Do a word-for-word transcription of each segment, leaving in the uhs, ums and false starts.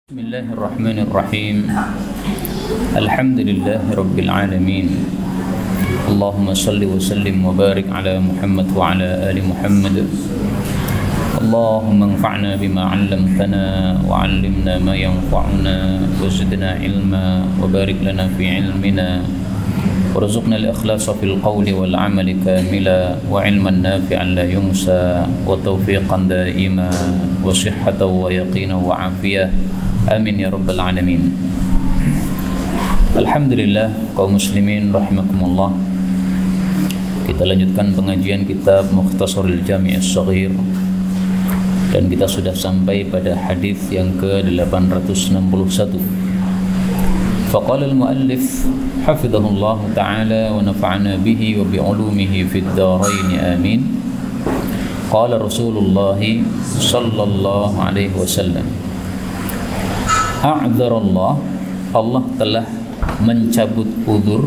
Bismillahirrahmanirrahim. Alhamdulillahi rabbil alamin. Allahumma salli wa sallim wa barik ala Muhammad wa ala ali Muhammad. Allahumma anfa'na bima 'allamtana wa 'allimna ma yanfa'una wa zidna ilma wa barik lana fi ilmina warzuqna al-ikhlasa fil qawli wal 'amali kamila wa 'ilman nafi'an la yunsa wa tawfiqan da'ima wa sihhatan wa yaqina wa 'afiyah. Amin ya rabbal alamin. Alhamdulillah kaum muslimin rahimakumullah. Kita lanjutkan pengajian kitab Mukhtasarul Jami' As-Shaghir, dan kita sudah sampai pada hadis yang ke delapan ratus enam puluh satu. Faqala al-muallif hafizahullah ta'ala wa nafa'ana bihi wa bi'ulumihi fid dharain amin. Qala Rasulullah sallallahu alaihi wasallam, A'dzarallah, Allah telah mencabut udzur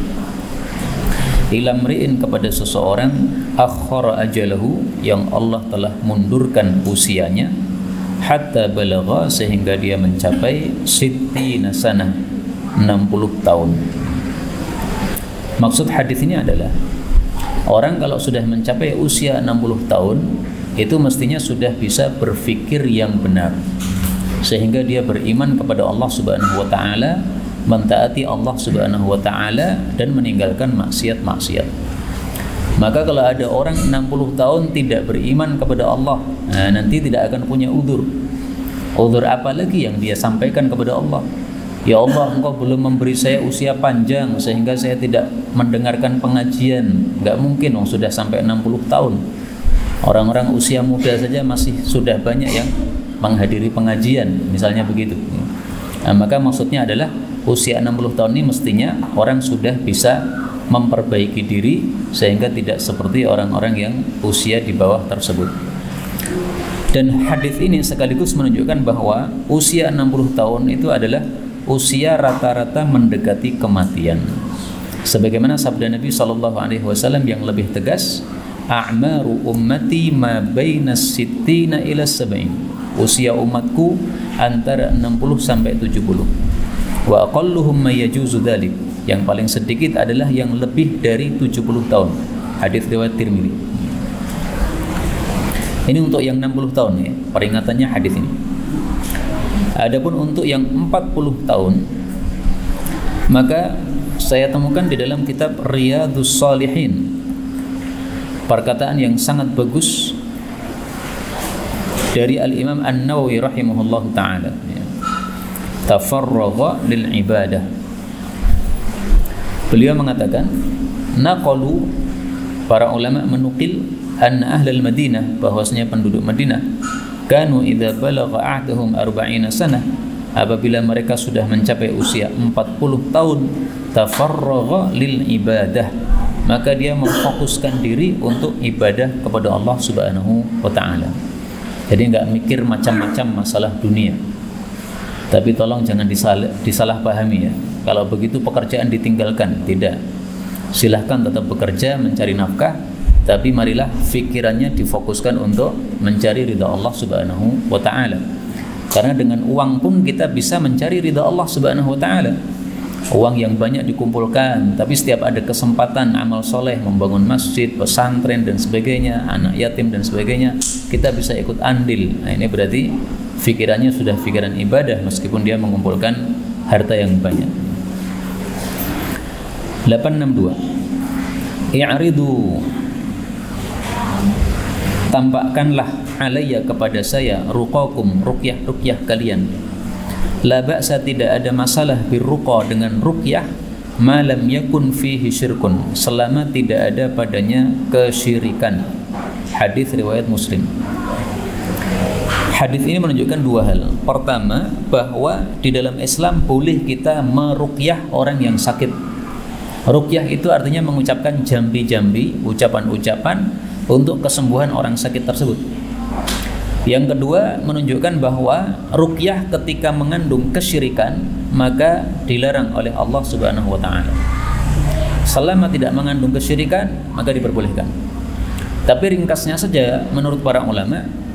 ila mri'in, kepada seseorang, akhara ajalahu, yang Allah telah mundurkan usianya, hatta balagha, sehingga dia mencapai sittina sanah, enam puluh tahun. Maksud hadis ini adalah orang kalau sudah mencapai usia enam puluh tahun itu mestinya sudah bisa berpikir yang benar, sehingga dia beriman kepada Allah Subhanahu wa taala, mentaati Allah Subhanahu wa taala, dan meninggalkan maksiat-maksiat. Maka kalau ada orang enam puluh tahun tidak beriman kepada Allah, nah, nanti tidak akan punya udzur. Udzur apa lagi yang dia sampaikan kepada Allah? Ya Allah, Engkau belum memberi saya usia panjang sehingga saya tidak mendengarkan pengajian. Enggak mungkin, oh, sudah sampai enam puluh tahun. Orang-orang usia muda saja masih sudah banyak yang menghadiri pengajian, misalnya begitu. Nah, maka maksudnya adalah usia enam puluh tahun ini mestinya orang sudah bisa memperbaiki diri sehingga tidak seperti orang-orang yang usia di bawah tersebut. Dan hadis ini sekaligus menunjukkan bahwa usia enam puluh tahun itu adalah usia rata-rata mendekati kematian. Sebagaimana sabda Nabi sallallahu alaihi wasallam yang lebih tegas, a'maru ummati ma baina sittina ila sab'in. Usia umatku antara enam puluh sampai tujuh puluh. Wa aqalluhum may yajuzu dzalik. Yang paling sedikit adalah yang lebih dari tujuh puluh tahun. Hadis riwayat Tirmidzi. Ini untuk yang enam puluh tahun ya, peringatannya hadis ini. Adapun untuk yang empat puluh tahun, maka saya temukan di dalam kitab Riyadhus Shalihin perkataan yang sangat bagus dari Al-Imam An-Nawawi rahimahullah ta'ala, ya. Tafarragha lil ibadah. Beliau mengatakan, naqalu, para ulama menukil, anna ahlal Madinah, bahwasanya penduduk Madinah, kanu idza balagha ahduhum arba'ina sanah, apabila mereka sudah mencapai usia empat puluh tahun, tafarragha lil ibadah, maka dia memfokuskan diri untuk ibadah kepada Allah Subhanahu wa ta'ala. Jadi enggak mikir macam-macam masalah dunia. Tapi tolong jangan disalah, disalahpahami ya. Kalau begitu pekerjaan ditinggalkan, tidak. Silahkan tetap bekerja, mencari nafkah, tapi marilah fikirannya difokuskan untuk mencari ridha Allah Subhanahu wa ta'ala. Karena dengan uang pun kita bisa mencari ridha Allah Subhanahu wa ta'ala. Uang yang banyak dikumpulkan, tapi setiap ada kesempatan amal soleh, membangun masjid, pesantren dan sebagainya, anak yatim dan sebagainya, kita bisa ikut andil. Nah, ini berarti fikirannya sudah fikiran ibadah meskipun dia mengumpulkan harta yang banyak. delapan enam dua. I'ridu, tampakkanlah alayya, kepada saya, ruqakum, ruqyah-ruqyah kalian. La ba'sa, tidak ada masalah, birruqa, dengan ruqyah, ma lam yakun fihi syirkun, selama tidak ada padanya kesyirikan. Hadis riwayat Muslim. Hadis ini menunjukkan dua hal. Pertama, bahwa di dalam Islam boleh kita meruqyah orang yang sakit. Ruqyah itu artinya mengucapkan jambi-jambi, ucapan-ucapan untuk kesembuhan orang sakit tersebut. Yang kedua, menunjukkan bahwa ruqyah ketika mengandung kesyirikan maka dilarang oleh Allah Subhanahu wa ta'ala. Selama tidak mengandung kesyirikan maka diperbolehkan. Tapi ringkasnya saja menurut para ulama,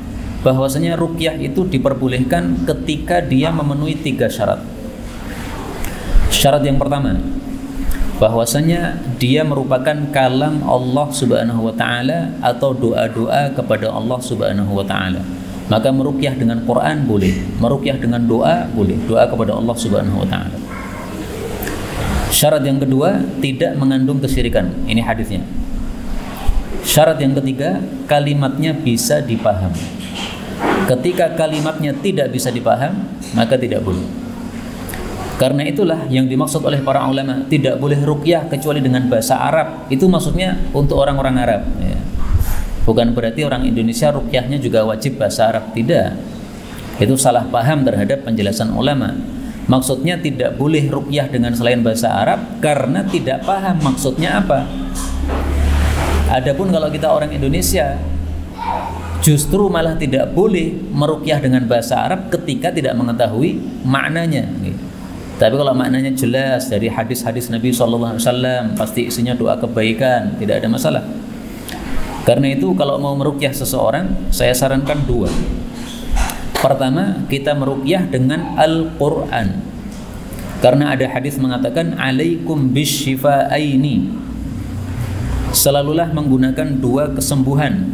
bahwasanya ruqyah itu diperbolehkan ketika dia memenuhi tiga syarat. Syarat yang pertama, bahwasanya dia merupakan kalam Allah Subhanahu wa taala atau doa-doa kepada Allah Subhanahu wa taala. Maka meruqyah dengan Quran boleh, meruqyah dengan doa boleh, doa kepada Allah Subhanahu wa taala. Syarat yang kedua, tidak mengandung kesyirikan. Ini hadisnya. Syarat yang ketiga, kalimatnya bisa dipaham. Ketika kalimatnya tidak bisa dipaham, maka tidak boleh. Karena itulah yang dimaksud oleh para ulama, tidak boleh ruqyah kecuali dengan bahasa Arab. Itu maksudnya untuk orang-orang Arab, ya. Bukan berarti orang Indonesia ruqyahnya juga wajib bahasa Arab, tidak. Itu salah paham terhadap penjelasan ulama. Maksudnya tidak boleh ruqyah dengan selain bahasa Arab karena tidak paham maksudnya apa. Adapun kalau kita orang Indonesia, justru malah tidak boleh meruqyah dengan bahasa Arab ketika tidak mengetahui maknanya. Tapi kalau maknanya jelas dari hadis-hadis Nabi shallallahu alaihi wasallam, pasti isinya doa kebaikan, tidak ada masalah. Karena itu kalau mau meruqyah seseorang, saya sarankan dua. Pertama, kita meruqyah dengan Al-Quran. Karena ada hadis mengatakan alaikum bisyifaaini. Selalulah menggunakan dua kesembuhan,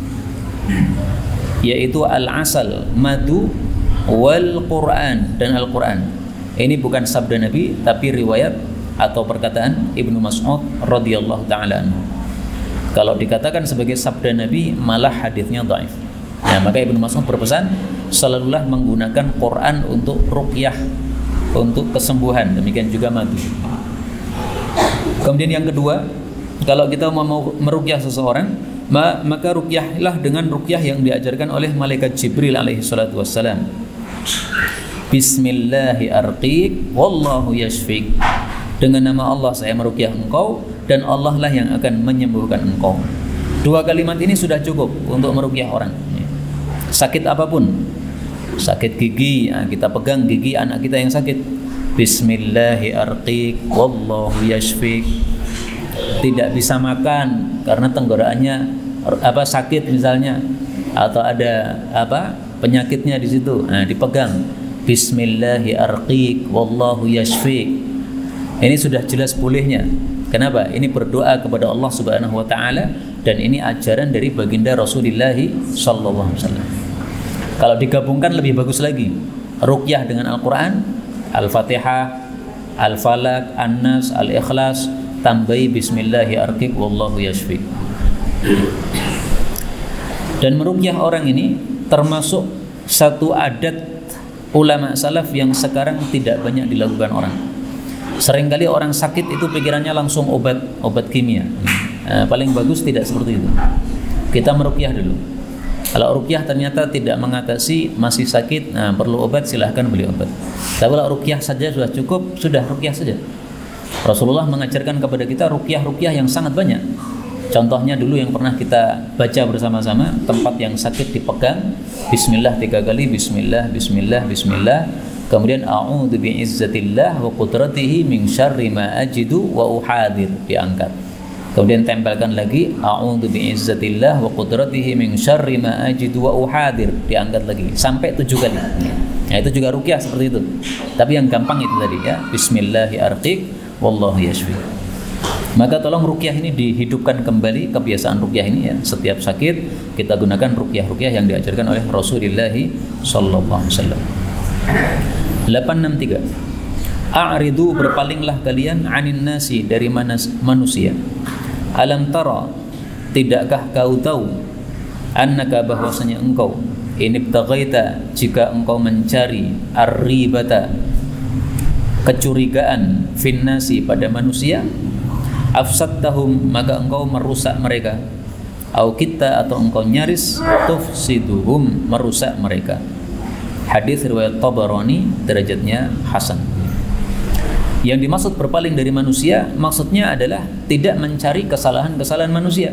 yaitu al-asal, madu, wal Quran, dan Al-Quran. Ini bukan sabda Nabi, tapi riwayat atau perkataan Ibnu Mas'ud radhiyallahu ta'ala anhu. Kalau dikatakan sebagai sabda Nabi, malah hadisnya dhaif. Nah, maka Ibnu Mas'ud berpesan, selalulah menggunakan Quran untuk ruqyah, untuk kesembuhan. Demikian juga madu. Kemudian yang kedua, kalau kita mau meruqyah seseorang, maka ruqyahlah dengan ruqyah yang diajarkan oleh malaikat Jibril alaihi salatu wassalam. Bismillahi arqiq wallahu yashfik. Dengan nama Allah saya meruqyah engkau dan Allah lah yang akan menyembuhkan engkau. Dua kalimat ini sudah cukup untuk meruqyah orang. Sakit apapun, sakit gigi, nah kita pegang gigi anak kita yang sakit. Bismillahi arqiq wallahu yashfik. Tidak bisa makan karena tenggorokannya apa sakit misalnya, atau ada apa penyakitnya di situ, nah dipegang. Bismillahi arqiq wallahu yashfiq. Ini sudah jelas bolehnya. Kenapa? Ini berdoa kepada Allah Subhanahu wa taala dan ini ajaran dari baginda Rasulullah sallallahu alaihi wasallam. Kalau digabungkan lebih bagus lagi. Ruqyah dengan Al-Qur'an, Al-Fatihah, Al-Falaq, An-Nas, Al-Ikhlas, tambahi bismillahi arqiq wallahu yashfiq. Dan meruqyah orang ini termasuk satu adat ulama salaf yang sekarang tidak banyak dilakukan orang. Seringkali orang sakit itu pikirannya langsung obat, obat kimia. Nah, paling bagus tidak seperti itu. Kita meruqyah dulu. Kalau ruqyah ternyata tidak mengatasi, masih sakit, nah perlu obat, silahkan beli obat. Tapi kalau ruqyah saja sudah cukup, sudah ruqyah saja. Rasulullah mengajarkan kepada kita ruqyah-ruqyah yang sangat banyak. Contohnya dulu yang pernah kita baca bersama-sama, tempat yang sakit dipegang, bismillah tiga kali, bismillah, bismillah, bismillah. Kemudian a'udzu bi'izzatillah wa qudratihi min syarri ma ajidu wa uhadir, diangkat. Kemudian tempelkan lagi, a'udzu bi'izzatillah wa qudratihi min syarri ma ajidu wa uhadir, diangkat lagi sampai tujuh kali. Nah, itu juga ruqyah seperti itu. Tapi yang gampang itu tadi ya, bismillahi arqiq wallahu yashfi. Maka tolong ruqyah ini dihidupkan kembali, kebiasaan ruqyah ini ya. Setiap sakit kita gunakan ruqyah-ruqyah yang diajarkan oleh Rasulullah sallallahu alaihi wasallam. delapan enam tiga. A'ridu, berpalinglah kalian, anin nasi, dari manusia. Alam tara, tidakkah kau tahu, annaka, bahwasanya engkau, inibtaghaita, jika engkau mencari, ar-ribata, kecurigaan, finnasi, pada manusia, afsattahum, maka engkau merusak mereka, au kita, atau engkau nyaris, tufsiduhum, merusak mereka. Hadis riwayat Tabarani, derajatnya hasan. Yang dimaksud berpaling dari manusia, maksudnya adalah tidak mencari kesalahan-kesalahan manusia.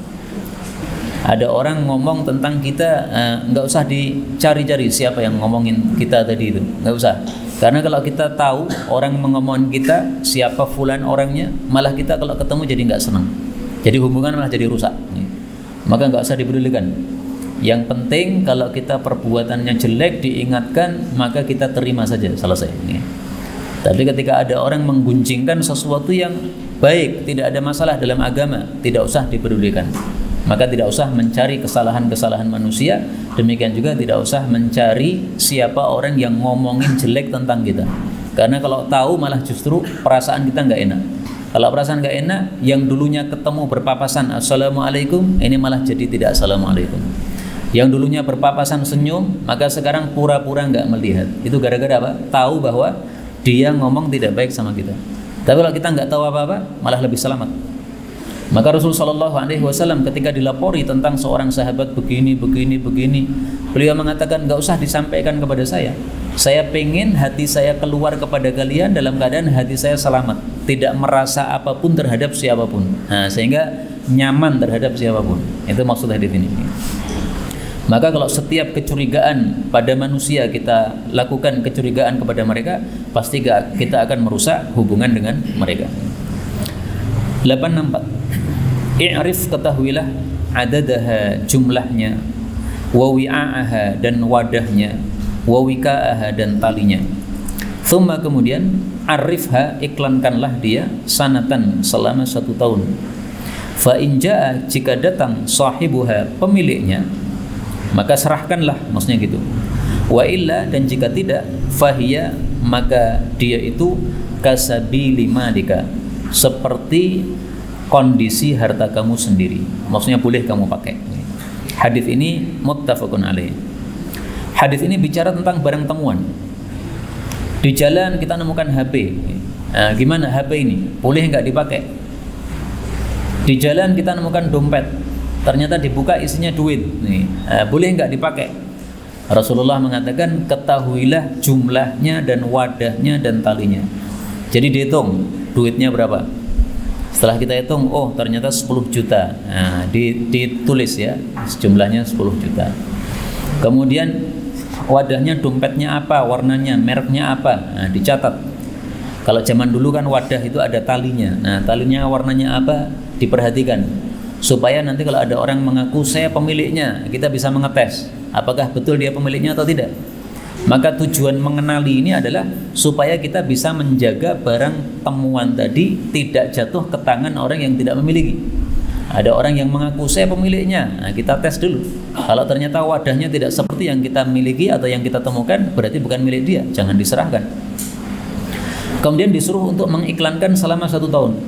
Ada orang ngomong tentang kita, eh, nggak usah dicari-cari siapa yang ngomongin kita tadi itu, nggak usah. Karena kalau kita tahu orang mengomongin kita, siapa fulan orangnya, malah kita kalau ketemu jadi nggak senang. Jadi hubungan malah jadi rusak. Maka nggak usah dipedulikan. Yang penting kalau kita perbuatannya jelek diingatkan, maka kita terima saja, selesai. Tapi ketika ada orang menggunjingkan sesuatu yang baik, tidak ada masalah dalam agama, tidak usah dipedulikan. Maka tidak usah mencari kesalahan-kesalahan manusia, demikian juga tidak usah mencari siapa orang yang ngomongin jelek tentang kita. Karena kalau tahu malah justru perasaan kita nggak enak. Kalau perasaan nggak enak, yang dulunya ketemu berpapasan assalamualaikum, ini malah jadi tidak assalamualaikum. Yang dulunya berpapasan senyum, maka sekarang pura-pura nggak melihat. Itu gara-gara apa? Tahu bahwa dia ngomong tidak baik sama kita. Tapi kalau kita nggak tahu apa-apa, malah lebih selamat. Maka Rasulullah shallallahu alaihi wasallam ketika dilapori tentang seorang sahabat begini, begini, begini, beliau mengatakan, nggak usah disampaikan kepada saya. Saya pengen hati saya keluar kepada kalian dalam keadaan hati saya selamat, tidak merasa apapun terhadap siapapun. Nah, sehingga nyaman terhadap siapapun. Itu maksud hadis ini. Maka kalau setiap kecurigaan pada manusia kita lakukan kecurigaan kepada mereka, pasti kita akan merusak hubungan dengan mereka. delapan enam empat. I'rif, ketahuilah, adadaha, jumlahnya, wa wi'a'aha, dan wadahnya, wa wika'aha, dan talinya. Thumma, kemudian, arifha, iklankanlah dia, sanatan, selama satu tahun. Fa in ja'a, jika datang sahibuha, pemiliknya, maka serahkanlah, maksudnya gitu. Wa illa, dan jika tidak, fahiya, maka dia itu kasabili malika, seperti kondisi harta kamu sendiri, maksudnya boleh kamu pakai. Hadis ini muttafaqun alaih. Hadis ini bicara tentang barang temuan. Di jalan kita nemukan H P. Nah, gimana H P ini? Boleh nggak dipakai? Di jalan kita nemukan dompet. Ternyata dibuka isinya duit. Nih, nah, boleh nggak dipakai? Rasulullah mengatakan, ketahuilah jumlahnya dan wadahnya dan talinya. Jadi dihitung duitnya berapa. Setelah kita hitung, oh ternyata sepuluh juta. Nah, ditulis ya, jumlahnya sepuluh juta. Kemudian wadahnya, dompetnya apa, warnanya, mereknya apa, nah, dicatat. Kalau zaman dulu kan wadah itu ada talinya. Nah, talinya warnanya apa, diperhatikan. Supaya nanti kalau ada orang mengaku saya pemiliknya, kita bisa mengetes apakah betul dia pemiliknya atau tidak. Maka tujuan mengenali ini adalah supaya kita bisa menjaga barang temuan tadi tidak jatuh ke tangan orang yang tidak memiliki. Ada orang yang mengaku saya pemiliknya, nah, kita tes dulu. Kalau ternyata wadahnya tidak seperti yang kita miliki atau yang kita temukan, berarti bukan milik dia, jangan diserahkan. Kemudian disuruh untuk mengiklankan selama satu tahun.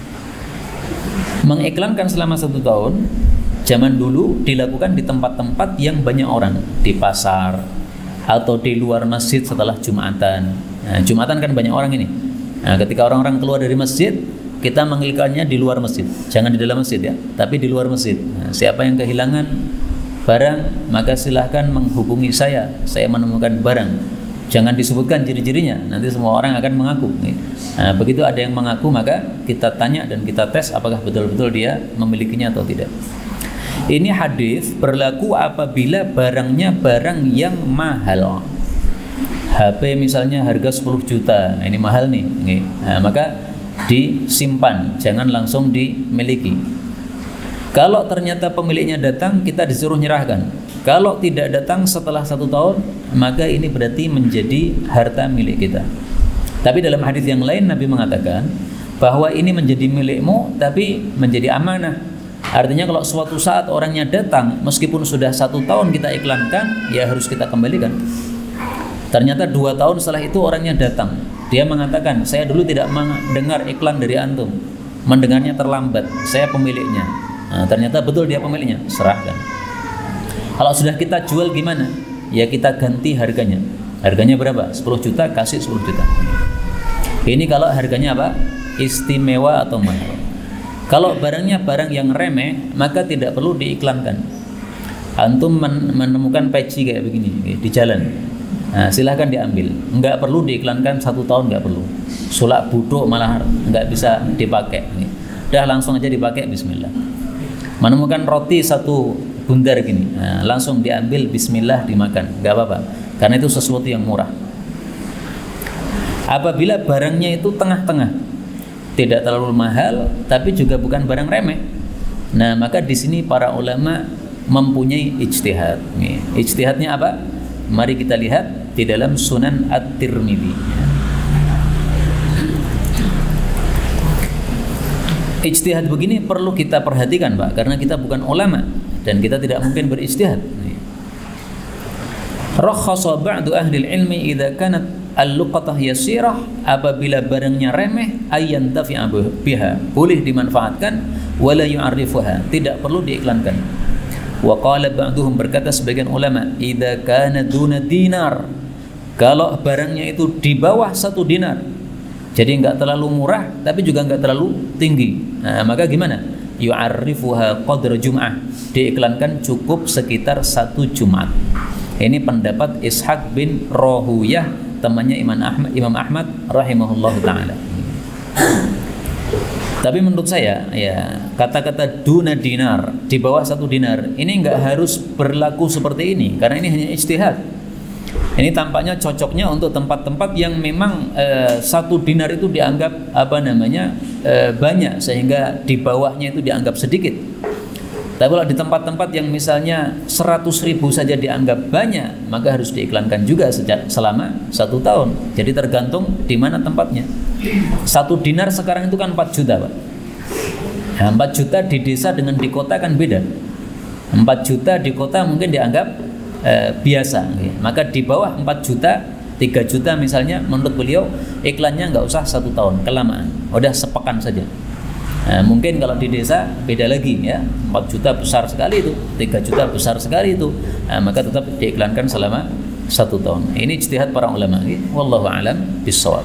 Mengiklankan selama satu tahun, zaman dulu dilakukan di tempat-tempat yang banyak orang, di pasar, atau di luar masjid setelah Jumatan. Nah, Jumatan kan banyak orang ini. Nah, ketika orang-orang keluar dari masjid, kita mengiklannya di luar masjid. Jangan di dalam masjid ya, tapi di luar masjid. Nah, siapa yang kehilangan barang, maka silahkan menghubungi saya. Saya menemukan barang. Jangan disebutkan ciri-cirinya, nanti semua orang akan mengaku. Nah, begitu ada yang mengaku, maka kita tanya dan kita tes apakah betul-betul dia memilikinya atau tidak. Ini hadis berlaku apabila barangnya barang yang mahal. H P misalnya harga sepuluh juta, nah, ini mahal nih. Nah, maka disimpan, jangan langsung dimiliki. Kalau ternyata pemiliknya datang, kita disuruh nyerahkan. Kalau tidak datang setelah satu tahun, maka ini berarti menjadi harta milik kita. Tapi dalam hadis yang lain Nabi mengatakan bahwa ini menjadi milikmu, tapi menjadi amanah. Artinya kalau suatu saat orangnya datang, meskipun sudah satu tahun kita iklankan, ya harus kita kembalikan. Ternyata dua tahun setelah itu orangnya datang, dia mengatakan, saya dulu tidak mendengar iklan dari antum, mendengarnya terlambat, saya pemiliknya. Nah, ternyata betul dia pemiliknya, serahkan. Kalau sudah kita jual gimana? Ya kita ganti harganya. Harganya berapa? sepuluh juta, kasih sepuluh juta. Ini kalau harganya apa? Istimewa atau mahal. Kalau barangnya barang yang remeh, maka tidak perlu diiklankan. Antum menemukan peci kayak begini di jalan, nah, silahkan diambil. Enggak perlu diiklankan satu tahun, enggak perlu. Sulak buduk malah enggak bisa dipakai. Udah langsung aja dipakai, bismillah. Menemukan roti satu bundar gini, nah, langsung diambil, bismillah, dimakan, enggak apa-apa. Karena itu sesuatu yang murah. Apabila barangnya itu tengah-tengah, tidak terlalu mahal, tapi juga bukan barang remeh. Nah, maka di sini para ulama mempunyai ijtihad. Ijtihadnya apa? Mari kita lihat di dalam Sunan At-Tirmidzi. Ijtihad begini perlu kita perhatikan, Pak, karena kita bukan ulama dan kita tidak mungkin berijtihad. Rakhasa ba'du ahli ilmi idza kanat al-luqatah yasirah, apabila barangnya remeh ayyan tafi'a biha, boleh dimanfaatkan, wala yu'arrifuha, tidak perlu diiklankan. Wa qala ba'duhum, berkata sebagian ulama, idza kana duna dinar, kalau barangnya itu di bawah satu dinar, jadi enggak terlalu murah tapi juga enggak terlalu tinggi, nah maka gimana? Yu'arrifuha qadra jum'ah, diiklankan cukup sekitar satu Jumat. Ini pendapat Ishaq bin Rohuyah, temannya Imam Ahmad, Imam Ahmad rahimahullah ta'ala. Tapi menurut saya, ya, kata-kata duna dinar, di bawah satu dinar, ini enggak harus berlaku seperti ini, karena ini hanya ijtihad. Ini tampaknya cocoknya untuk tempat-tempat yang memang e, satu dinar itu dianggap apa namanya e, banyak, sehingga di bawahnya itu dianggap sedikit. Tapi kalau di tempat-tempat yang misalnya seratus ribu saja dianggap banyak, maka harus diiklankan juga sejak selama satu tahun. Jadi tergantung di mana tempatnya. Satu dinar sekarang itu kan empat juta, Pak. Nah, empat juta di desa dengan di kota kan beda. empat juta di kota mungkin dianggap eh, biasa. Maka di bawah empat juta, tiga juta misalnya, menurut beliau iklannya nggak usah satu tahun, kelamaan. Udah sepekan saja. Nah, mungkin kalau di desa beda lagi, ya, empat juta besar sekali itu, tiga juta besar sekali itu, nah, maka tetap diiklankan selama satu tahun. Ini ijtihad para ulama. Wallahu a'lam bissawab.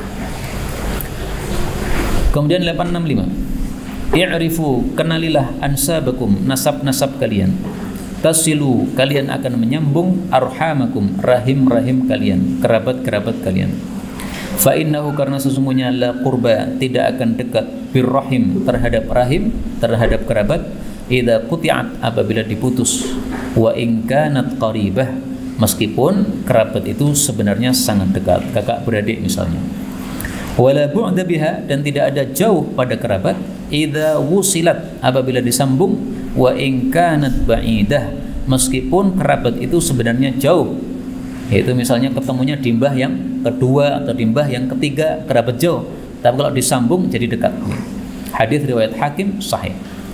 Kemudian delapan enam lima, i'rifu, kenalilah ansabakum, nasab-nasab kalian, tasilu, kalian akan menyambung, arhamakum, rahim-rahim kalian, kerabat-kerabat kalian. Fa innahu, karena sesungguhnya la qurba, tidak akan dekat, birrahim, terhadap rahim, terhadap kerabat, idza quti'at, apabila diputus, wa in kanat qaribah, meskipun kerabat itu sebenarnya sangat dekat, kakak beradik misalnya. Wala bu'da biha, dan tidak ada jauh pada kerabat, idza wusilat, apabila disambung, wa in kanat ba'idah, meskipun kerabat itu sebenarnya jauh, yaitu misalnya ketemunya di mbah yang kedua atau di mbah yang ketiga, kerabat jauh, tapi kalau disambung jadi dekat. Hadis riwayat Hakim sahih.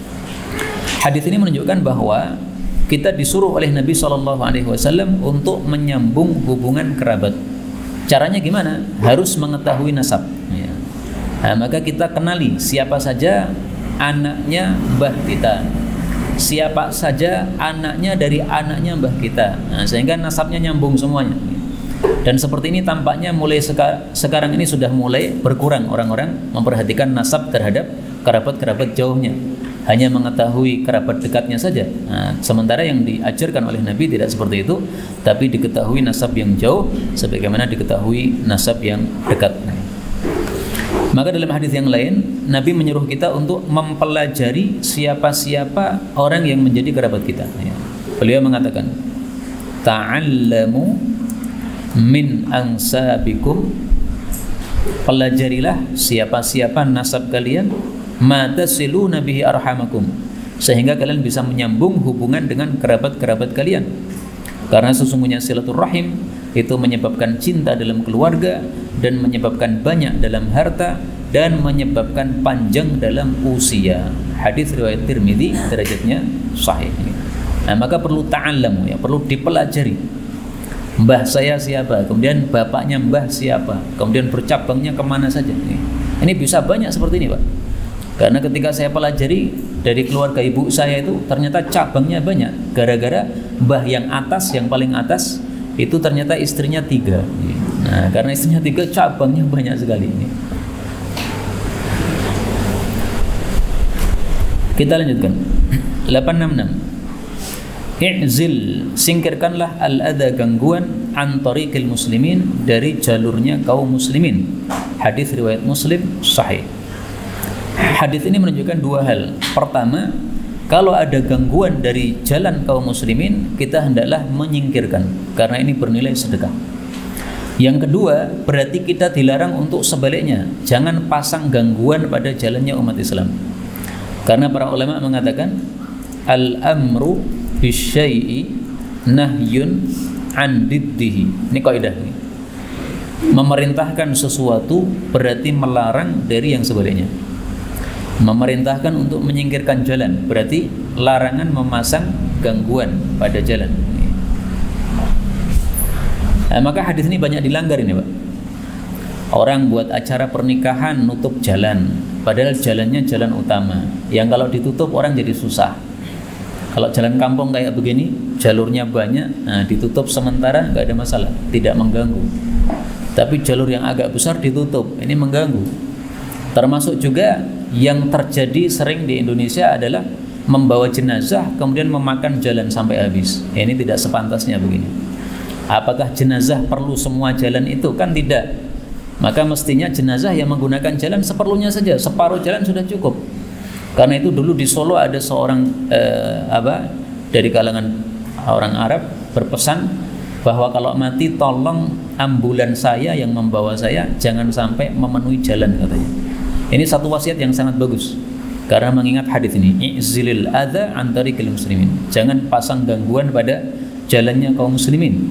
Hadis ini menunjukkan bahwa kita disuruh oleh Nabi shallallahu alaihi wasallam untuk menyambung hubungan kerabat. Caranya gimana? Harus mengetahui nasab. Ya. Nah, maka kita kenali siapa saja anaknya mbah kita, siapa saja anaknya dari anaknya mbah kita, nah, sehingga nasabnya nyambung semuanya. Dan seperti ini tampaknya mulai seka, sekarang ini sudah mulai berkurang orang-orang memperhatikan nasab terhadap kerabat-kerabat jauhnya, hanya mengetahui kerabat dekatnya saja. Nah, sementara yang diajarkan oleh Nabi tidak seperti itu, tapi diketahui nasab yang jauh sebagaimana diketahui nasab yang dekat. Maka dalam hadis yang lain, Nabi menyuruh kita untuk mempelajari siapa-siapa orang yang menjadi kerabat kita. Beliau mengatakan, ta'allamu min ansabikum, pelajarilah siapa-siapa nasab kalian, ma tasiluna bihi arhamakum, sehingga kalian bisa menyambung hubungan dengan kerabat-kerabat kalian. Karena sesungguhnya silaturahim itu menyebabkan cinta dalam keluarga, dan menyebabkan banyak dalam harta, dan menyebabkan panjang dalam usia. Hadis riwayat Tirmidzi, derajatnya sahih. Nah, maka perlu ta'allam, ya, perlu dipelajari. Mbah saya siapa, kemudian bapaknya mbah siapa, kemudian bercabangnya kemana saja. Ini bisa banyak seperti ini, Pak. Karena ketika saya pelajari dari keluarga ibu saya itu, ternyata cabangnya banyak. Gara-gara mbah yang atas, yang paling atas, itu ternyata istrinya tiga. Nah, karena istrinya tiga, cabangnya banyak sekali. Kita lanjutkan. delapan enam enam. I'zil, singkirkanlah al-adha, gangguan, an tariqil muslimin, dari jalurnya kaum muslimin. Hadis riwayat Muslim sahih. Hadis ini menunjukkan dua hal. Pertama, kalau ada gangguan dari jalan kaum muslimin, kita hendaklah menyingkirkan, karena ini bernilai sedekah. Yang kedua, berarti kita dilarang untuk sebaliknya, jangan pasang gangguan pada jalannya umat Islam. Karena para ulama mengatakan, al-amru bisyai'i nahyun an diddihi. Ini kaidah ini. Memerintahkan sesuatu berarti melarang dari yang sebaliknya. Memerintahkan untuk menyingkirkan jalan berarti larangan memasang gangguan pada jalan. Nah, maka hadis ini banyak dilanggar ini, Pak. Orang buat acara pernikahan nutup jalan, padahal jalannya jalan utama. Yang kalau ditutup orang jadi susah. Kalau jalan kampung kayak begini, jalurnya banyak, nah ditutup sementara nggak ada masalah, tidak mengganggu. Tapi jalur yang agak besar ditutup, ini mengganggu. Termasuk juga yang terjadi sering di Indonesia adalah membawa jenazah kemudian memakan jalan sampai habis. Ini tidak sepantasnya begini. Apakah jenazah perlu semua jalan itu? Kan tidak. Maka mestinya jenazah yang menggunakan jalan seperlunya saja, separuh jalan sudah cukup. Karena itu dulu di Solo ada seorang eh, apa dari kalangan orang Arab berpesan bahwa kalau mati tolong ambulan saya yang membawa saya jangan sampai memenuhi jalan, katanya. Ini satu wasiat yang sangat bagus karena mengingat hadis ini, i'zilil adza an tariqil muslimin. Jangan pasang gangguan pada jalannya kaum muslimin.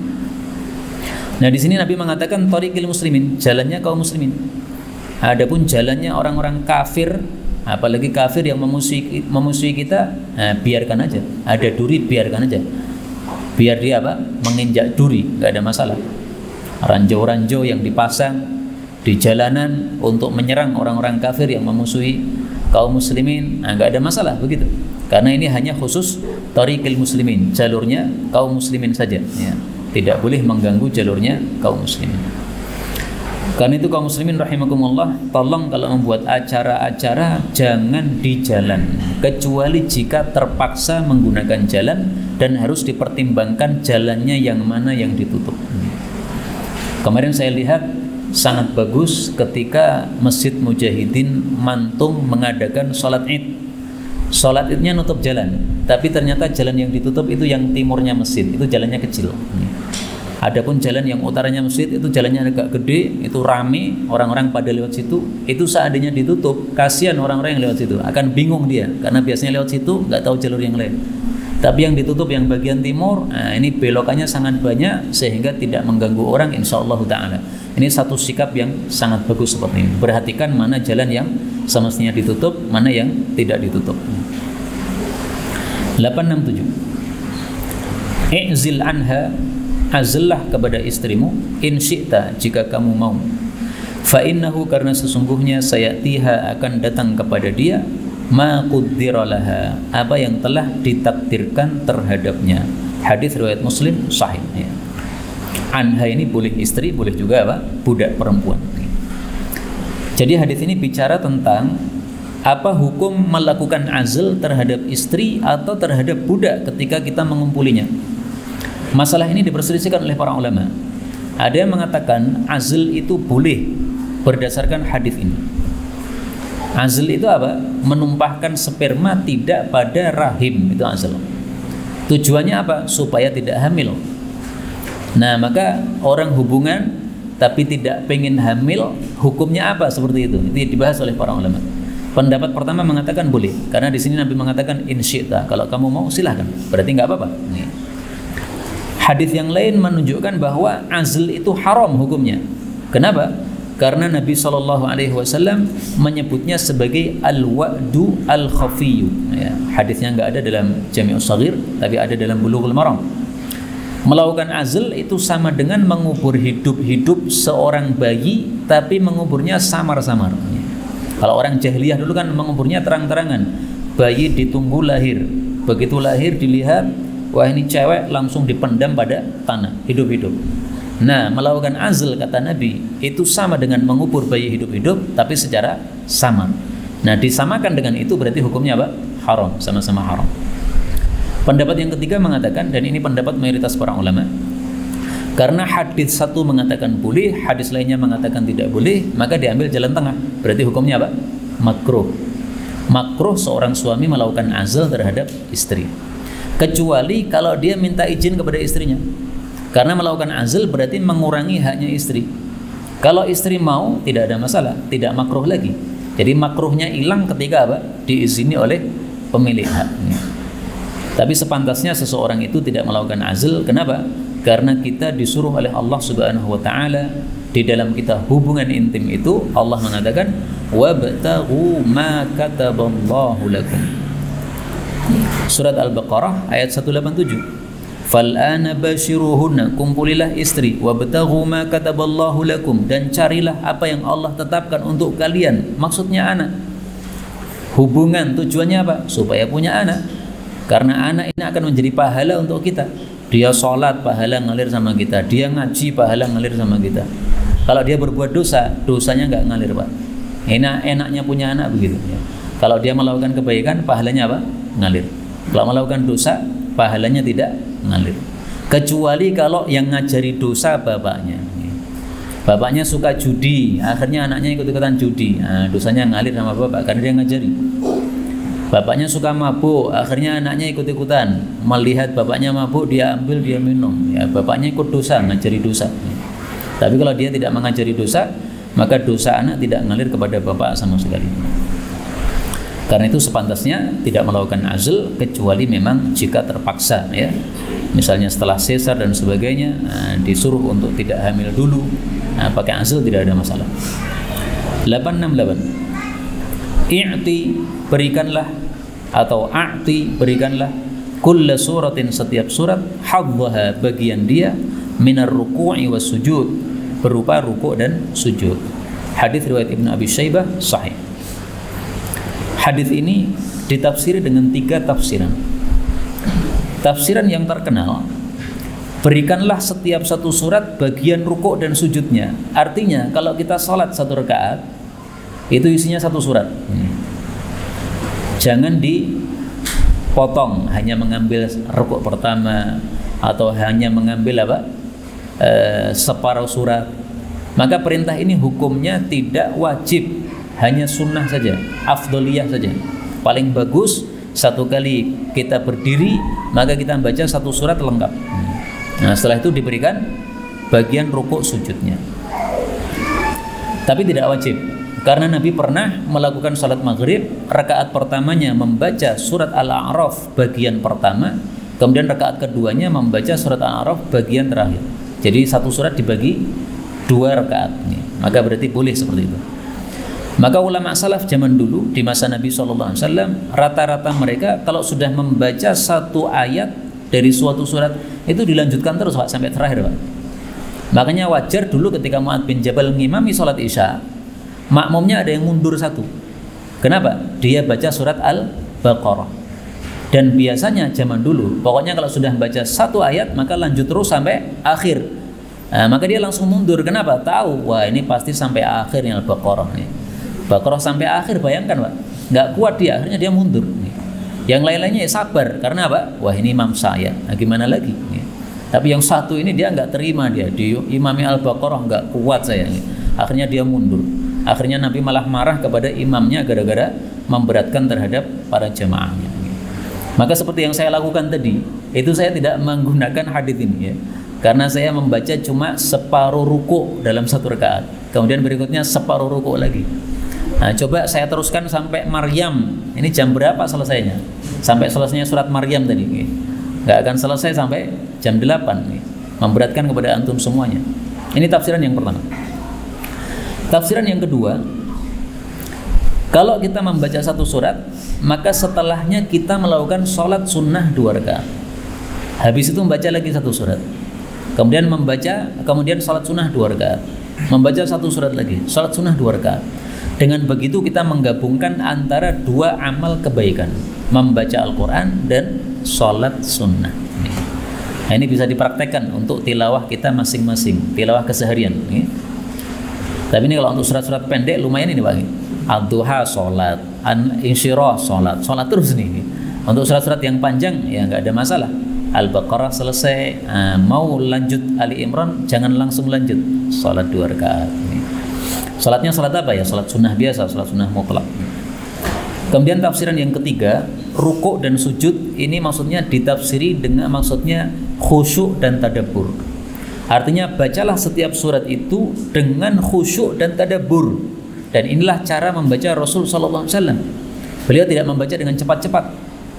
Nah, di sini Nabi mengatakan tariqil muslimin, jalannya kaum muslimin. Adapun jalannya orang-orang kafir, apalagi kafir yang memusuhi, memusuhi kita, nah, biarkan aja. Ada duri, biarkan aja. Biar dia apa? Menginjak duri, nggak ada masalah. Ranjau-ranjau yang dipasang di jalanan untuk menyerang orang-orang kafir yang memusuhi kaum muslimin, nah, nggak ada masalah begitu. Karena ini hanya khusus tariqil muslimin, jalurnya kaum muslimin saja. Ya. Tidak boleh mengganggu jalurnya kaum muslimin. Karena itu kaum muslimin rahimakumullah, tolong kalau membuat acara-acara jangan di jalan, kecuali jika terpaksa menggunakan jalan dan harus dipertimbangkan jalannya yang mana yang ditutup. Kemarin saya lihat sangat bagus ketika Masjid Mujahidin Mantung mengadakan sholat id. Sholat idnya nutup jalan, tapi ternyata jalan yang ditutup itu yang timurnya masjid, itu jalannya kecil. Adapun jalan yang utaranya masjid itu jalannya agak gede, itu rame, orang-orang pada lewat situ. Itu seandainya ditutup, kasihan orang-orang yang lewat situ, akan bingung dia, karena biasanya lewat situ nggak tahu jalur yang lain. Tapi yang ditutup yang bagian timur, nah ini belokannya sangat banyak sehingga tidak mengganggu orang, insyaallah taala. Ini satu sikap yang sangat bagus seperti ini. Perhatikan mana jalan yang semestinya ditutup, mana yang tidak ditutup. delapan enam tujuh. I'zil anha, azillah kepada istrimu, in syi'ta, jika kamu mau. Fa innahu, karena sesungguhnya sayatiha, akan datang kepada dia, ma quddira laha, apa yang telah ditakdirkan terhadapnya. Hadis riwayat Muslim sahih. Ya. Anha ini boleh istri, boleh juga apa? Budak perempuan. Jadi hadis ini bicara tentang apa hukum melakukan azl terhadap istri atau terhadap budak ketika kita mengumpulinya. Masalah ini diperselisihkan oleh para ulama. Ada yang mengatakan azl itu boleh berdasarkan hadis ini. Azl itu apa? Menumpahkan sperma tidak pada rahim, itu azl. Tujuannya apa? Supaya tidak hamil. Nah, maka orang hubungan tapi tidak pengen hamil, hukumnya apa seperti itu? Itu dibahas oleh para ulama. Pendapat pertama mengatakan boleh, karena di sini Nabi mengatakan in syi'ta, kalau kamu mau silahkan, berarti nggak apa-apa. Hadis yang lain menunjukkan bahwa azl itu haram hukumnya. Kenapa? Karena Nabi shallallahu alaihi wasallam menyebutnya sebagai al-wa'du al-khafiyyu. Ya, hadisnya nggak ada dalam Jami'us Shaghir, tapi ada dalam Bulughul Maram. Melakukan azl itu sama dengan mengubur hidup-hidup seorang bayi, tapi menguburnya samar-samar. Kalau orang jahiliyah dulu kan menguburnya terang-terangan. Bayi ditunggu lahir, begitu lahir dilihat, wah ini cewek, langsung dipendam pada tanah, hidup-hidup. Nah, melakukan azl kata Nabi itu sama dengan mengubur bayi hidup-hidup, tapi secara samar. Nah, disamakan dengan itu berarti hukumnya apa? Haram, sama-sama haram. Pendapat yang ketiga mengatakan, dan ini pendapat mayoritas para ulama, karena hadis satu mengatakan boleh, hadis lainnya mengatakan tidak boleh, maka diambil jalan tengah. Berarti hukumnya apa? Makruh. Makruh seorang suami melakukan azl terhadap istri, kecuali kalau dia minta izin kepada istrinya. Karena melakukan azl berarti mengurangi haknya istri. Kalau istri mau, tidak ada masalah, tidak makruh lagi. Jadi makruhnya hilang ketika apa? Diizini oleh pemilik hak. Tapi sepantasnya seseorang itu tidak melakukan azl. Kenapa? Karena kita disuruh oleh Allah Subhanahu wa taala di dalam kita hubungan intim itu, Allah mengatakan wabtaghu ma kataballahu lakum. Surat Al-Baqarah ayat seratus delapan puluh tujuh. Fal'ana bashiruhunna, kumpulilah istri, wabtaghu ma kataballahu lakum, dan carilah apa yang Allah tetapkan untuk kalian. Maksudnya anak. Hubungan tujuannya apa? Supaya punya anak. Karena anak ini akan menjadi pahala untuk kita. Dia sholat, pahala ngalir sama kita. Dia ngaji, pahala ngalir sama kita. Kalau dia berbuat dosa, dosanya nggak ngalir, Pak. Enak, enaknya punya anak begitu ya. Kalau dia melakukan kebaikan, pahalanya apa? Ngalir. Kalau melakukan dosa, pahalanya tidak ngalir. Kecuali kalau yang ngajari dosa bapaknya. Bapaknya suka judi, akhirnya anaknya ikut-ikutan judi. Nah, dosanya ngalir sama bapak karena dia ngajari. Bapaknya suka mabuk, akhirnya anaknya ikut-ikutan. Melihat bapaknya mabuk, dia ambil, dia minum. Ya, bapaknya ikut dosa, ngajari dosa. Tapi kalau dia tidak mengajari dosa, maka dosa anak tidak ngalir kepada bapak sama sekali. Karena itu sepantasnya tidak melakukan azl kecuali memang jika terpaksa, ya. Misalnya setelah sesar dan sebagainya, nah, disuruh untuk tidak hamil dulu, nah, pakai azl tidak ada masalah. delapan enam delapan. I'ti, berikanlah, atau a'ti, berikanlah, kulla suratin, setiap surat, hadzaha, bagian dia, minar ruku'i was sujud, berupa ruku' dan sujud. Hadis riwayat Ibnu Abi Syaibah sahih. Hadis ini ditafsiri dengan tiga tafsiran. Tafsiran yang terkenal, berikanlah setiap satu surat bagian ruku' dan sujudnya. Artinya kalau kita sholat satu rakaat, itu isinya satu surat. Jangan dipotong, hanya mengambil rukuk pertama atau hanya mengambil apa e, separuh surat. Maka perintah ini hukumnya tidak wajib, hanya sunnah saja, afdoliyah saja. Paling bagus satu kali kita berdiri maka kita baca satu surat lengkap. Nah, setelah itu diberikan bagian rukuk sujudnya. Tapi tidak wajib. Karena Nabi pernah melakukan salat maghrib, rakaat pertamanya membaca surat Al-A'raf bagian pertama, kemudian rakaat keduanya membaca surat Al-A'raf bagian terakhir. Jadi satu surat dibagi dua rakaat. Maka berarti boleh seperti itu. Maka ulama salaf zaman dulu di masa Nabi shallallahu alaihi wasallam, rata-rata mereka kalau sudah membaca satu ayat dari suatu surat itu dilanjutkan terus, Pak, sampai terakhir, Pak. Makanya wajar dulu ketika Mu'adz bin Jabal ngimami salat Isya, makmumnya ada yang mundur satu. Kenapa? Dia baca surat Al-Baqarah. Dan biasanya zaman dulu, pokoknya kalau sudah baca satu ayat maka lanjut terus sampai akhir. Nah, maka dia langsung mundur. Kenapa? Tahu, wah ini pasti sampai akhirnya Al-Baqarah nih. Baqarah sampai akhir, bayangkan, Pak. Nggak kuat dia, akhirnya dia mundur. Yang lain-lainnya ya sabar. Karena apa? Wah ini imam saya. Nah, gimana lagi? Tapi yang satu ini dia nggak terima, dia di imami Al-Baqarah nggak kuat saya. Akhirnya dia mundur. Akhirnya Nabi malah marah kepada imamnya gara-gara memberatkan terhadap para jemaahnya. Maka seperti yang saya lakukan tadi, itu saya tidak menggunakan hadis ini, ya. Karena saya membaca cuma separuh ruku dalam satu rakaat. Kemudian berikutnya separuh ruku lagi. Nah, coba saya teruskan sampai Maryam. Ini jam berapa selesainya? Sampai selesainya surat Maryam tadi. Nggak akan selesai sampai jam delapan. Memberatkan kepada antum semuanya. Ini tafsiran yang pertama. Tafsiran yang kedua, kalau kita membaca satu surat, maka setelahnya kita melakukan sholat sunnah dua rakaat. Habis itu membaca lagi satu surat. Kemudian membaca, kemudian sholat sunnah dua rakaat. Membaca satu surat lagi, sholat sunnah dua rakaat. Dengan begitu kita menggabungkan antara dua amal kebaikan, membaca Al-Quran dan sholat sunnah. Nah, ini bisa dipraktekkan untuk tilawah kita masing-masing, tilawah keseharian. Tapi ini kalau untuk surat-surat pendek lumayan ini, Pak. Ad-duha sholat, Insyirah sholat, sholat terus nih. Untuk surat-surat yang panjang ya nggak ada masalah. Al-Baqarah selesai, uh, mau lanjut Ali Imran, jangan langsung lanjut, sholat dua rakaat. Sholatnya sholat apa ya? Sholat sunnah biasa, sholat sunnah mutlak. Kemudian tafsiran yang ketiga, rukuk dan sujud ini maksudnya ditafsiri dengan maksudnya khusyuk dan tadabbur. Artinya bacalah setiap surat itu dengan khusyuk dan tadabbur. Dan inilah cara membaca Rasul sallallahu alaihi wasallam. Beliau tidak membaca dengan cepat-cepat.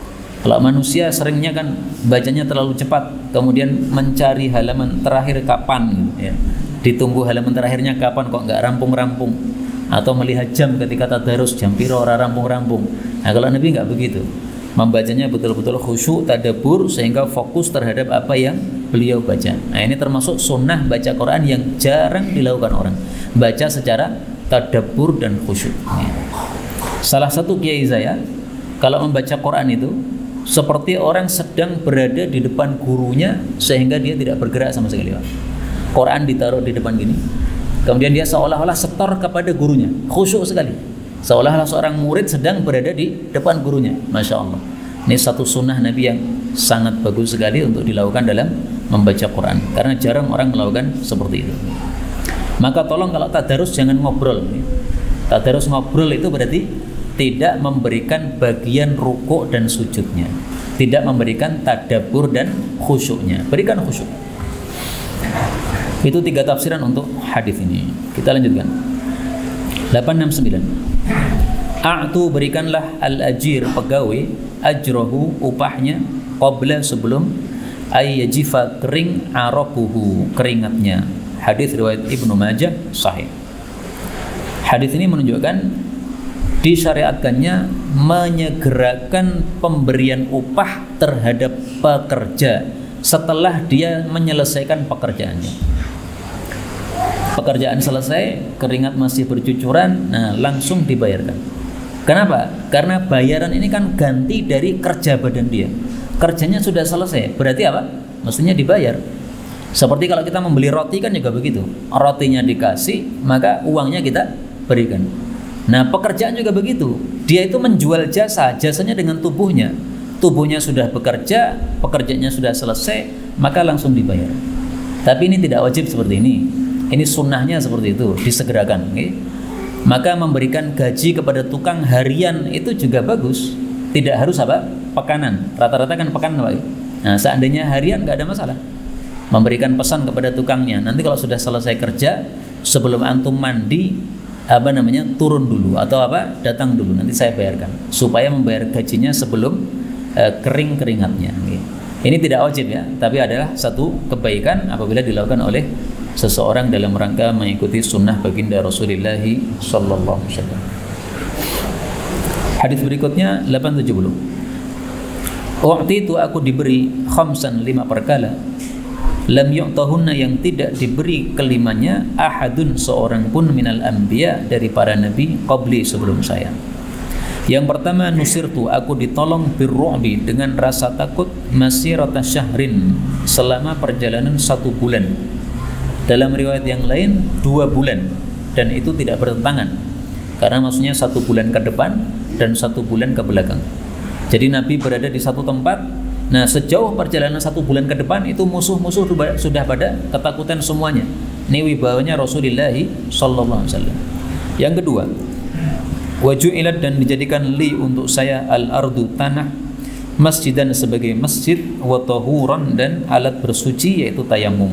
Kalau manusia seringnya kan bacanya terlalu cepat, kemudian mencari halaman terakhir kapan gitu, ya. Ditunggu halaman terakhirnya kapan kok nggak rampung-rampung, atau melihat jam ketika tadarus jam piro ora rampung-rampung. Nah, kalau Nabi nggak begitu. Membacanya betul-betul khusyuk, tadabbur, sehingga fokus terhadap apa yang beliau baca. Nah, ini termasuk sunnah baca Quran yang jarang dilakukan orang. Baca secara tadabbur dan khusyuk. Salah satu kiai saya kalau membaca Quran itu seperti orang sedang berada di depan gurunya, sehingga dia tidak bergerak sama sekali. Quran ditaruh di depan gini, kemudian dia seolah-olah setor kepada gurunya, khusyuk sekali, seolah-olah seorang murid sedang berada di depan gurunya. Masya Allah, ini satu sunnah Nabi yang sangat bagus sekali untuk dilakukan dalam membaca Quran, karena jarang orang melakukan seperti itu. Maka tolong kalau tadarus jangan ngobrol. Tadarus ngobrol itu berarti tidak memberikan bagian rukuk dan sujudnya, tidak memberikan tadabbur dan khusyuknya. Berikan khusyuk. Itu tiga tafsiran untuk hadis ini. Kita lanjutkan. delapan enam sembilan. A'tu, berikanlah al-ajir, pegawai, ajrahu, upahnya, qabla, sebelum, ay yajifa, kering, araquhu, keringatnya. Hadis riwayat Ibnu Majah sahih. Hadis ini menunjukkan disyariatkannya menyegerakan pemberian upah terhadap pekerja setelah dia menyelesaikan pekerjaannya. Pekerjaan selesai, keringat masih bercucuran, nah langsung dibayarkan. Kenapa? Karena bayaran ini kan ganti dari kerja badan dia. Kerjanya sudah selesai, berarti apa? Mestinya dibayar. Seperti kalau kita membeli roti kan juga begitu. Rotinya dikasih, maka uangnya kita berikan. Nah, pekerjaan juga begitu. Dia itu menjual jasa, jasanya dengan tubuhnya. Tubuhnya sudah bekerja, pekerjaannya sudah selesai, maka langsung dibayar. Tapi ini tidak wajib seperti ini. Ini sunnahnya seperti itu, disegerakan. Okay? Maka memberikan gaji kepada tukang harian itu juga bagus. Tidak harus apa? Pekanan. Rata-rata kan pekanan, Pak. Nah, seandainya harian nggak ada masalah. Memberikan pesan kepada tukangnya. Nanti kalau sudah selesai kerja, sebelum antum mandi, apa namanya, turun dulu atau apa, datang dulu, nanti saya bayarkan, supaya membayar gajinya sebelum uh, kering keringatnya. Okay. Ini tidak wajib ya, tapi adalah satu kebaikan apabila dilakukan oleh seseorang dalam rangka mengikuti sunnah baginda Rasulullah Sallallahu Alaihi Wasallam. Hadis berikutnya delapan tujuh puluh. Waktu itu aku diberi khamsan, lima perkara, lam yu'tahunna, yang tidak diberi kelimanya, ahadun, seorang pun, minal anbiya, dari para nabi, qabli, sebelum saya. Yang pertama, nusirtu, aku ditolong, birru'bi, dengan rasa takut, masirata syahrin, selama perjalanan satu bulan. Dalam riwayat yang lain dua bulan, dan itu tidak bertentangan, karena maksudnya satu bulan ke depan dan satu bulan ke belakang. Jadi Nabi berada di satu tempat. Nah, sejauh perjalanan satu bulan ke depan itu musuh-musuh sudah pada ketakutan semuanya. Ini wibawanya Rasulullah Sallallahu Alaihi Wasallam. Yang kedua, waju'ilat, dan dijadikan li, untuk saya, al-ardu, tanah, masjidan, sebagai masjid, wa tahuran, dan alat bersuci, yaitu tayamum.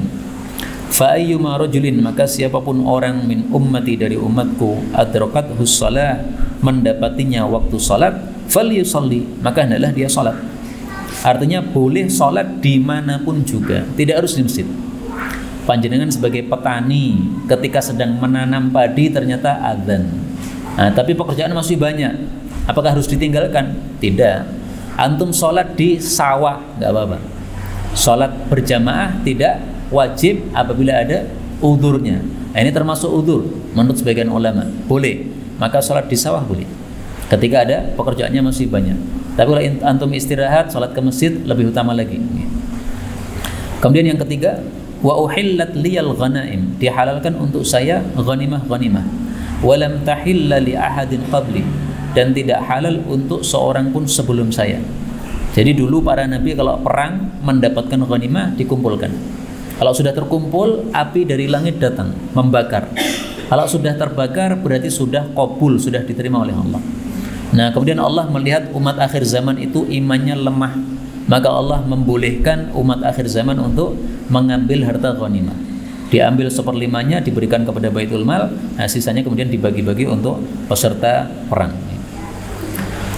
Fa ayyuma rajulin, maka siapapun orang, min ummati, dari umatku, adrakat hussalah, mendapatinya waktu salat, falyusalli, maka hendaklah dia salat. Artinya boleh sholat dimanapun juga, tidak harus di masjid. Panjenengan sebagai petani, ketika sedang menanam padi ternyata adzan, nah, tapi pekerjaan masih banyak, apakah harus ditinggalkan? Tidak. Antum sholat di sawah nggak apa-apa. Sholat berjamaah tidak wajib apabila ada udhurnya. Nah, ini termasuk udhur menurut sebagian ulama, boleh. Maka sholat di sawah boleh ketika ada pekerjaannya masih banyak. Tapi kalau antum istirahat, salat ke masjid lebih utama lagi. Kemudian yang ketiga, wa uhillat liyal ghanaim, dihalalkan untuk saya ghanimah-ghanimah. Wa lam tahilla li ahadin qabli, dan tidak halal untuk seorang pun sebelum saya. Jadi dulu para nabi kalau perang mendapatkan ghanimah dikumpulkan. Kalau sudah terkumpul, api dari langit datang membakar. Kalau sudah terbakar berarti sudah qabul, sudah diterima oleh Allah. Nah, kemudian Allah melihat umat akhir zaman itu imannya lemah, maka Allah membolehkan umat akhir zaman untuk mengambil harta ghanimah. Diambil seperlimanya, diberikan kepada Baitul Mal, nah sisanya kemudian dibagi-bagi untuk peserta perang.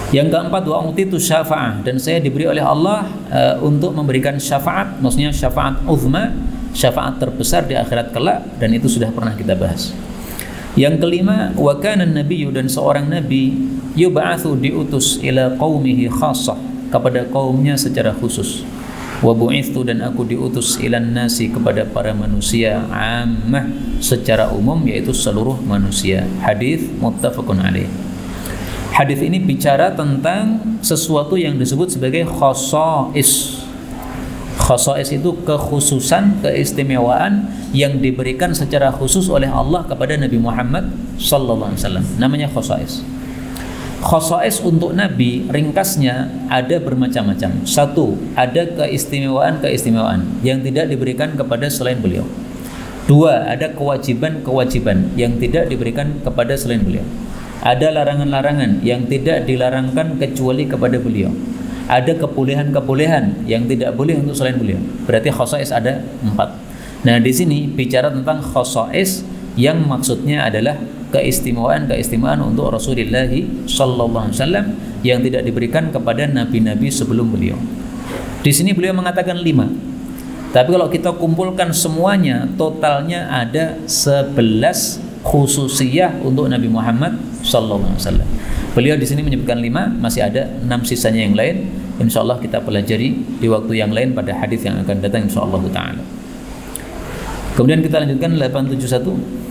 Yang keempat, wa utitu syafa'ah, dan saya diberi oleh Allah uh, untuk memberikan syafaat, maksudnya syafaat uzma, syafaat terbesar di akhirat kelak, dan itu sudah pernah kita bahas. Yang kelima, wa kana an-nabiyyu, dan seorang nabi yub'atsu, diutus ila qaumihi khassah, kepada kaumnya secara khusus. Wa bu'itsu, dan aku diutus ilan nasi, kepada para manusia ammah, secara umum, yaitu seluruh manusia. Hadis muttafaqun alaih. Hadis ini bicara tentang sesuatu yang disebut sebagai khosais. Khosais itu kekhususan, keistimewaan yang diberikan secara khusus oleh Allah kepada Nabi Muhammad sallallahu alaihi wasallam. Namanya khosais. Khosais untuk Nabi, ringkasnya ada bermacam-macam. Satu, ada keistimewaan-keistimewaan yang tidak diberikan kepada selain beliau. Dua, ada kewajiban-kewajiban yang tidak diberikan kepada selain beliau. Ada larangan-larangan yang tidak dilarangkan kecuali kepada beliau. Ada kebolehan-kebolehan yang tidak boleh untuk selain beliau. Berarti khosais ada empat. Nah, di sini bicara tentang khosais yang maksudnya adalah keistimewaan-keistimewaan untuk Rasulullah sallallahu alaihi wasallam yang tidak diberikan kepada nabi-nabi sebelum beliau. Di sini beliau mengatakan lima. Tapi kalau kita kumpulkan semuanya, totalnya ada sebelas khususiyah untuk Nabi Muhammad sallallahu alaihi wasallam. Beliau di sini menyebutkan lima, masih ada enam sisanya yang lain. Insyaallah kita pelajari di waktu yang lain pada hadis yang akan datang insyaallah taala. Kemudian kita lanjutkan delapan tujuh satu.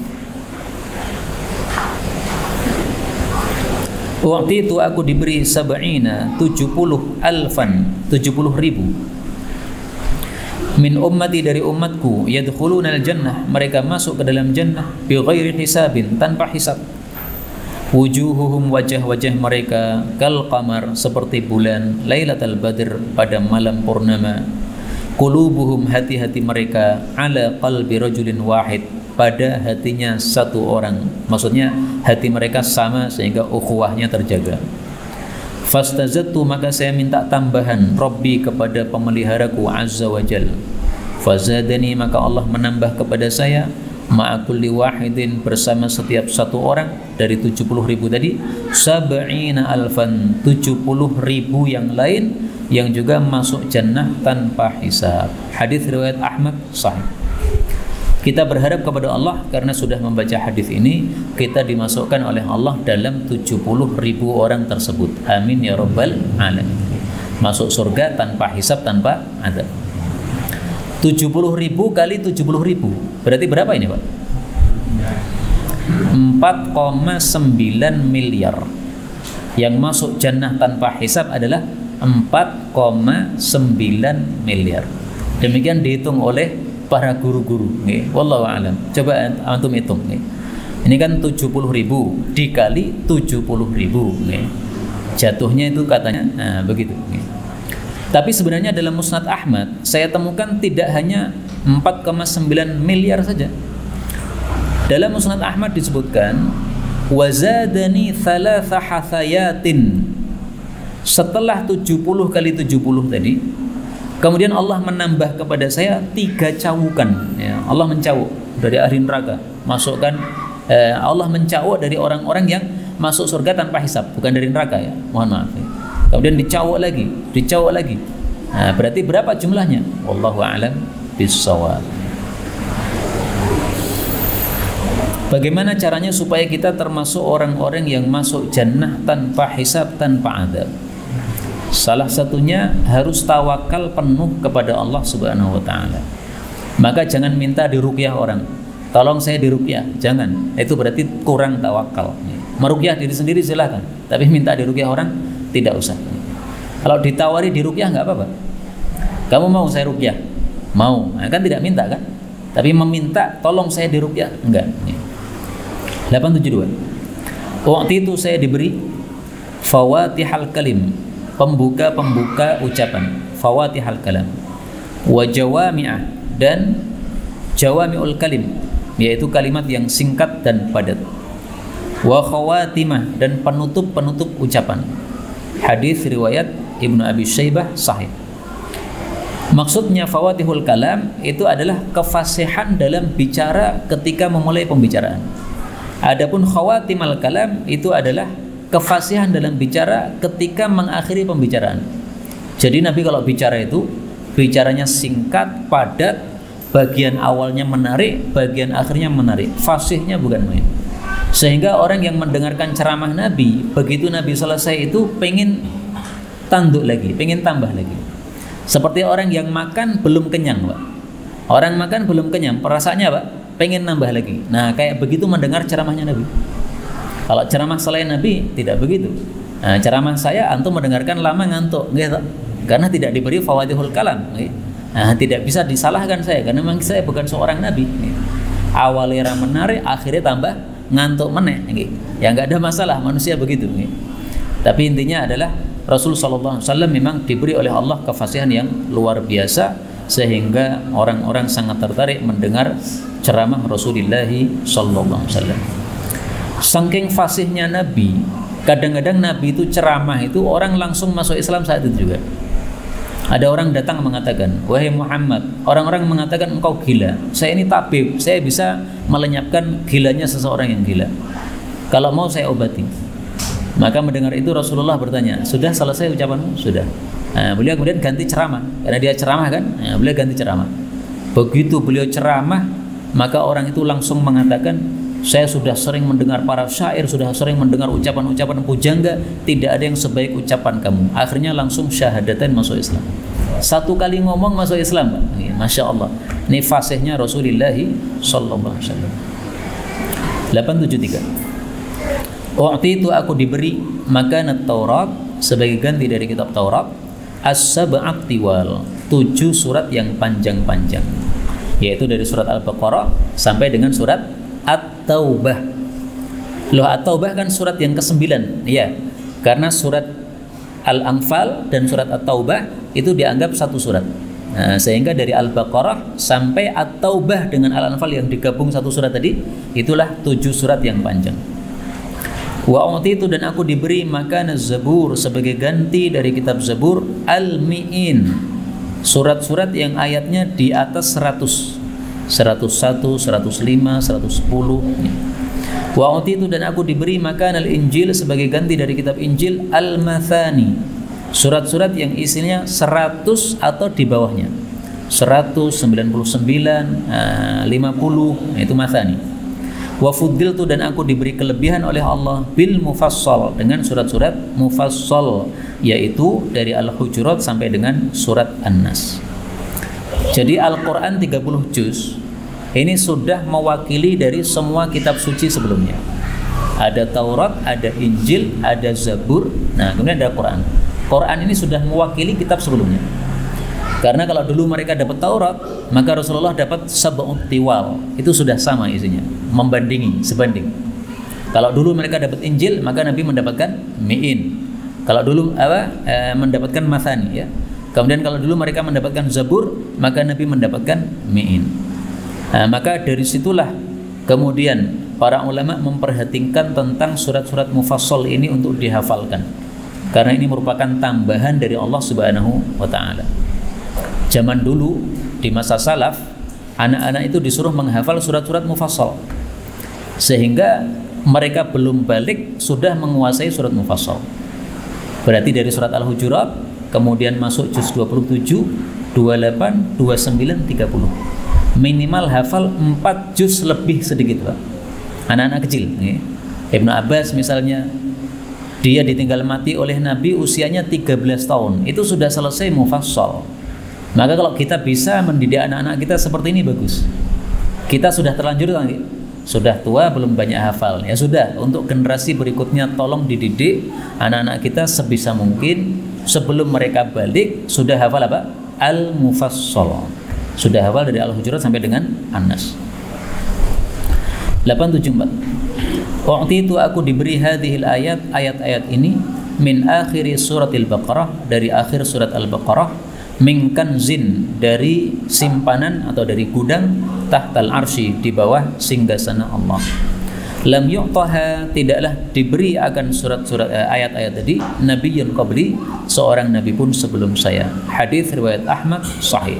Waktu itu aku diberi sab'ina, tujuh puluh alfan, tujuh puluh ribu. Min ummati, dari umatku, yadkhuluna al-jannah, mereka masuk ke dalam jannah bi ghairi hisabin, tanpa hisab. Wujuhuhum, wajah-wajah mereka, kal qamar, seperti bulan, lailatul badr, pada malam purnama. Qulubuhum, hati-hati mereka, ala qalbi rajulin wahid, pada hatinya satu orang. Maksudnya hati mereka sama sehingga ukhuwahnya terjaga. Fastazattu, maka saya minta tambahan, Rabbi, kepada pemeliharaku azza wa jal. Fazadani, maka Allah menambah kepada saya, ma'akulli wahidin, bersama setiap satu orang dari tujuh puluh ribu tadi, sab'ina alfan, tujuh puluh ribu yang lain yang juga masuk jannah tanpa hisab. Hadis riwayat Ahmad sahih. Kita berharap kepada Allah karena sudah membaca hadis ini, kita dimasukkan oleh Allah dalam tujuh puluh ribu orang tersebut. Amin ya rabbal alamin. Masuk surga tanpa hisab, tanpa azab. tujuh puluh ribu kali tujuh puluh ribu, berarti berapa ini Pak? empat koma sembilan miliar. Yang masuk jannah tanpa hisab adalah empat koma sembilan miliar. Demikian dihitung oleh para guru-guru. Wallahu a'lam. Coba antum hitung. Nih. Ini kan tujuh puluh ribu dikali tujuh puluh ribu. Nih. Jatuhnya itu katanya, nah begitu. Nih. Tapi sebenarnya dalam Musnad Ahmad saya temukan tidak hanya empat koma sembilan miliar saja. Dalam Musnad Ahmad disebutkan wazadani thalatha hathayatin. Setelah tujuh puluh kali tujuh puluh tadi, kemudian Allah menambah kepada saya tiga cawukan. Ya, Allah mencawuk dari ahli neraka, masukkan eh, Allah mencawuk dari orang-orang yang masuk surga tanpa hisab, bukan dari neraka ya. Mohon maaf. Ya. Kemudian dicawuk lagi, dicawuk lagi. Nah, berarti berapa jumlahnya? Wallahu a'lam bis-shawab. Bagaimana caranya supaya kita termasuk orang-orang yang masuk jannah tanpa hisab, tanpa adab? Salah satunya harus tawakal penuh kepada Allah Subhanahu wa taala. Maka jangan minta diruqyah orang. Tolong saya diruqyah, jangan. Itu berarti kurang tawakal. Meruqyah diri sendiri silakan, tapi minta diruqyah orang tidak usah. Kalau ditawari diruqyah enggak apa-apa. Kamu mau saya ruqyah? Mau. Nah, kan tidak minta kan? Tapi meminta tolong saya diruqyah, enggak. delapan tujuh dua. Waktu itu saya diberi fawatihal kalim, pembuka-pembuka ucapan, fawatihal kalam, wa jawami'ah, dan jawami'ul kalim, yaitu kalimat yang singkat dan padat, wa khawatimah, dan penutup-penutup ucapan. Hadis riwayat Ibnu Abi Syaibah sahih. Maksudnya fawatihul kalam itu adalah kefasihan dalam bicara ketika memulai pembicaraan. Adapun khawatimal kalam itu adalah kefasihan dalam bicara ketika mengakhiri pembicaraan. Jadi Nabi kalau bicara itu bicaranya singkat, padat, bagian awalnya menarik, bagian akhirnya menarik. Fasihnya bukan main. Sehingga orang yang mendengarkan ceramah Nabi, begitu Nabi selesai itu pengen tanduk lagi, pengen tambah lagi. Seperti orang yang makan belum kenyang, Pak. Orang makan belum kenyang, perasaannya Pak, pengen nambah lagi. Nah, kayak begitu mendengar ceramahnya Nabi. Kalau ceramah selain Nabi tidak begitu. Nah, ceramah saya antum mendengarkan lama ngantuk, gitu. Karena tidak diberi fawaidul kalam. Nah, tidak bisa disalahkan saya karena memang saya bukan seorang Nabi. Awalnya menarik, akhirnya tambah ngantuk meneh. Ya nggak ada masalah, manusia begitu. Tapi intinya adalah Rasul Sallallahu Alaihi Wasallam memang diberi oleh Allah kefasihan yang luar biasa sehingga orang-orang sangat tertarik mendengar ceramah Rasulullah Sallallahu Alaihi Wasallam. Saking fasihnya Nabi, kadang-kadang Nabi itu ceramah itu orang langsung masuk Islam saat itu juga. Ada orang datang mengatakan, wahai Muhammad, orang-orang mengatakan engkau gila. Saya ini tabib, saya bisa melenyapkan gilanya seseorang yang gila. Kalau mau saya obati. Maka mendengar itu Rasulullah bertanya, sudah selesai ucapanmu? Sudah. Nah, beliau kemudian ganti ceramah, karena dia ceramah kan, nah, beliau ganti ceramah. Begitu beliau ceramah, maka orang itu langsung mengatakan, saya sudah sering mendengar para syair, sudah sering mendengar ucapan-ucapan pujangga, tidak ada yang sebaik ucapan kamu. Akhirnya langsung syahadatain masuk Islam. Satu kali ngomong masuk Islam, Pak. Masya Allah. Ini fasihnya Rasulullah Sallallahu Alaihi Wasallam. delapan tujuh tiga. Waktu itu aku diberi makanat Taurat sebagai ganti dari kitab Taurat, as-sab'at tiwal, tujuh surat yang panjang-panjang, yaitu dari surat Al-Baqarah sampai dengan surat At-Taubah. Loh, At-Taubah kan surat yang kesembilan, ya. Karena surat Al-Anfal dan surat At-Taubah itu dianggap satu surat. Nah, sehingga dari Al-Baqarah sampai At-Taubah dengan Al-Anfal yang digabung satu surat tadi, itulah tujuh surat yang panjang. Wa utitu, dan aku diberi makan Zabur sebagai ganti dari kitab Zabur Al-Mi'in, surat-surat yang ayatnya di atas seratus, seratus satu, seratus lima, seratus sepuluh. Wa utitu, dan aku diberi makan Al-Injil sebagai ganti dari kitab Injil Al-Mathani, surat-surat yang isinya seratus atau di bawahnya, seratus, sembilan puluh sembilan, lima puluh, itu Mathani. Wa fuddiltu, dan aku diberi kelebihan oleh Allah bil mufassal, dengan surat-surat mufassal, yaitu dari Al-Hujurat sampai dengan surat An-Nas. Jadi Al-Quran tiga puluh juz ini sudah mewakili dari semua kitab suci sebelumnya. Ada Taurat, ada Injil, ada Zabur, nah kemudian ada Quran. Quran ini sudah mewakili kitab sebelumnya. Karena kalau dulu mereka dapat Taurat, maka Rasulullah dapat sab'ut tiwal, itu sudah sama isinya, membandingi, sebanding. Kalau dulu mereka dapat Injil, maka Nabi mendapatkan mi'in. Kalau dulu apa e, mendapatkan mathani, ya. Kemudian kalau dulu mereka mendapatkan Zabur, maka Nabi mendapatkan mi'in. Nah, maka dari situlah kemudian para ulama memperhatikan tentang surat-surat mufassal ini untuk dihafalkan, karena ini merupakan tambahan dari Allah Subhanahu wa Ta'ala. Zaman dulu di masa salaf, anak-anak itu disuruh menghafal surat-surat mufassal, sehingga mereka belum balik sudah menguasai surat mufassal. Berarti dari surat Al-Hujurat kemudian masuk juz dua puluh tujuh, dua puluh delapan, dua puluh sembilan, tiga puluh. Minimal hafal empat juz lebih sedikit, Pak. Anak-anak kecil, nih. Ibnu Abbas misalnya, dia ditinggal mati oleh Nabi usianya tiga belas tahun, itu sudah selesai mufassal. Maka kalau kita bisa mendidik anak-anak kita seperti ini bagus. Kita sudah terlanjur, sudah tua belum banyak hafal, ya sudah, untuk generasi berikutnya tolong dididik anak-anak kita sebisa mungkin sebelum mereka balik sudah hafal apa? Al-Mufassal. Sudah hafal dari Al-Hujurat sampai dengan An-Nas. delapan tujuh empat. Waktu itu aku diberi hadhil ayat, ayat-ayat ini min akhiri suratil Baqarah, dari akhir surat Al-Baqarah, min kanzin, dari simpanan atau dari gudang, tahtal arsy, di bawah singgasana Allah. Lam yu'taha, tidaklah diberi akan surat-surat eh, ayat-ayat tadi nabiyyun qabli, seorang nabi pun sebelum saya. Hadis riwayat Ahmad sahih.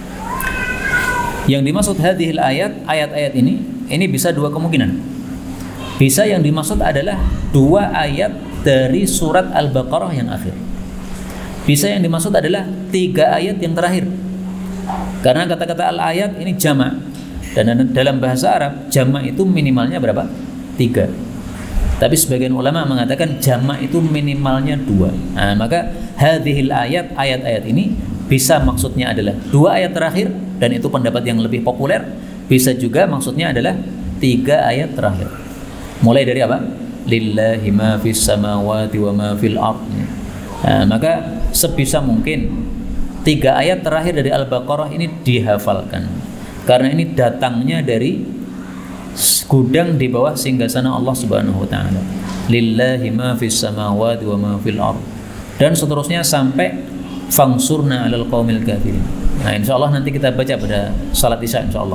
Yang dimaksud hadhil ayat, ayat-ayat ini, ini bisa dua kemungkinan. Bisa yang dimaksud adalah dua ayat dari surat Al-Baqarah yang akhir. Bisa yang dimaksud adalah tiga ayat yang terakhir. Karena kata-kata al-ayat ini jamak, dan dalam bahasa Arab jamak itu minimalnya berapa? Tiga. Tapi sebagian ulama mengatakan jamak itu minimalnya dua. Nah, maka hadhil ayat, ayat-ayat ini bisa maksudnya adalah dua ayat terakhir, dan itu pendapat yang lebih populer. Bisa juga maksudnya adalah tiga ayat terakhir. Mulai dari apa? Lillahi ma fis samawati wa ma fil ardh. Nah, maka sebisa mungkin tiga ayat terakhir dari Al-Baqarah ini dihafalkan, karena ini datangnya dari gudang di bawah singgasana Allah Subhanahu wa taala. Lillahi ma fis samawati wa ma fil ardh, dan seterusnya sampai fangsurna 'alal qaumil kafirin. Nah, insyaallah nanti kita baca pada salat Isya insyaallah.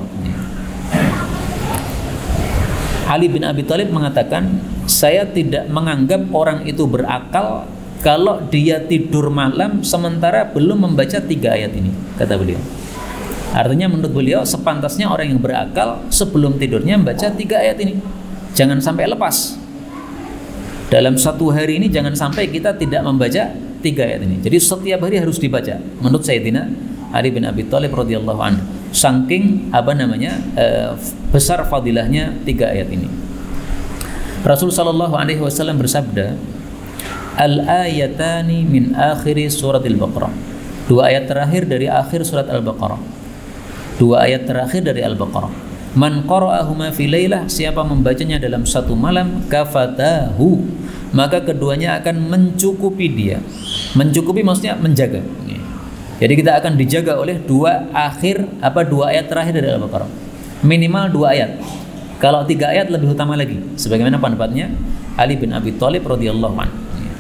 Ali bin Abi Thalib mengatakan, saya tidak menganggap orang itu berakal kalau dia tidur malam sementara belum membaca tiga ayat ini, kata beliau. Artinya menurut beliau sepantasnya orang yang berakal sebelum tidurnya membaca tiga ayat ini. Jangan sampai lepas. Dalam satu hari ini jangan sampai kita tidak membaca tiga ayat ini. Jadi setiap hari harus dibaca. Menurut Sayyidina Ali bin Abi Thalib radhiyallahu anhu, saking apa namanya uh, besar fadilahnya tiga ayat ini. Rasul sallallahu alaihi wasallam bersabda, al-ayatani min akhiri surat Al-Baqarah. Dua ayat terakhir dari akhir surat Al-Baqarah. Dua ayat terakhir dari Al-Baqarah. Man qara'ahuma fi lailah, siapa membacanya dalam satu malam, kafatahu, maka keduanya akan mencukupi dia. Mencukupi maksudnya menjaga. Jadi kita akan dijaga oleh dua akhir apa dua ayat terakhir dari Al-Baqarah. Minimal dua ayat. Kalau tiga ayat lebih utama lagi, sebagaimana pendapatnya Ali bin Abi Thalib radhiyallahu anhu.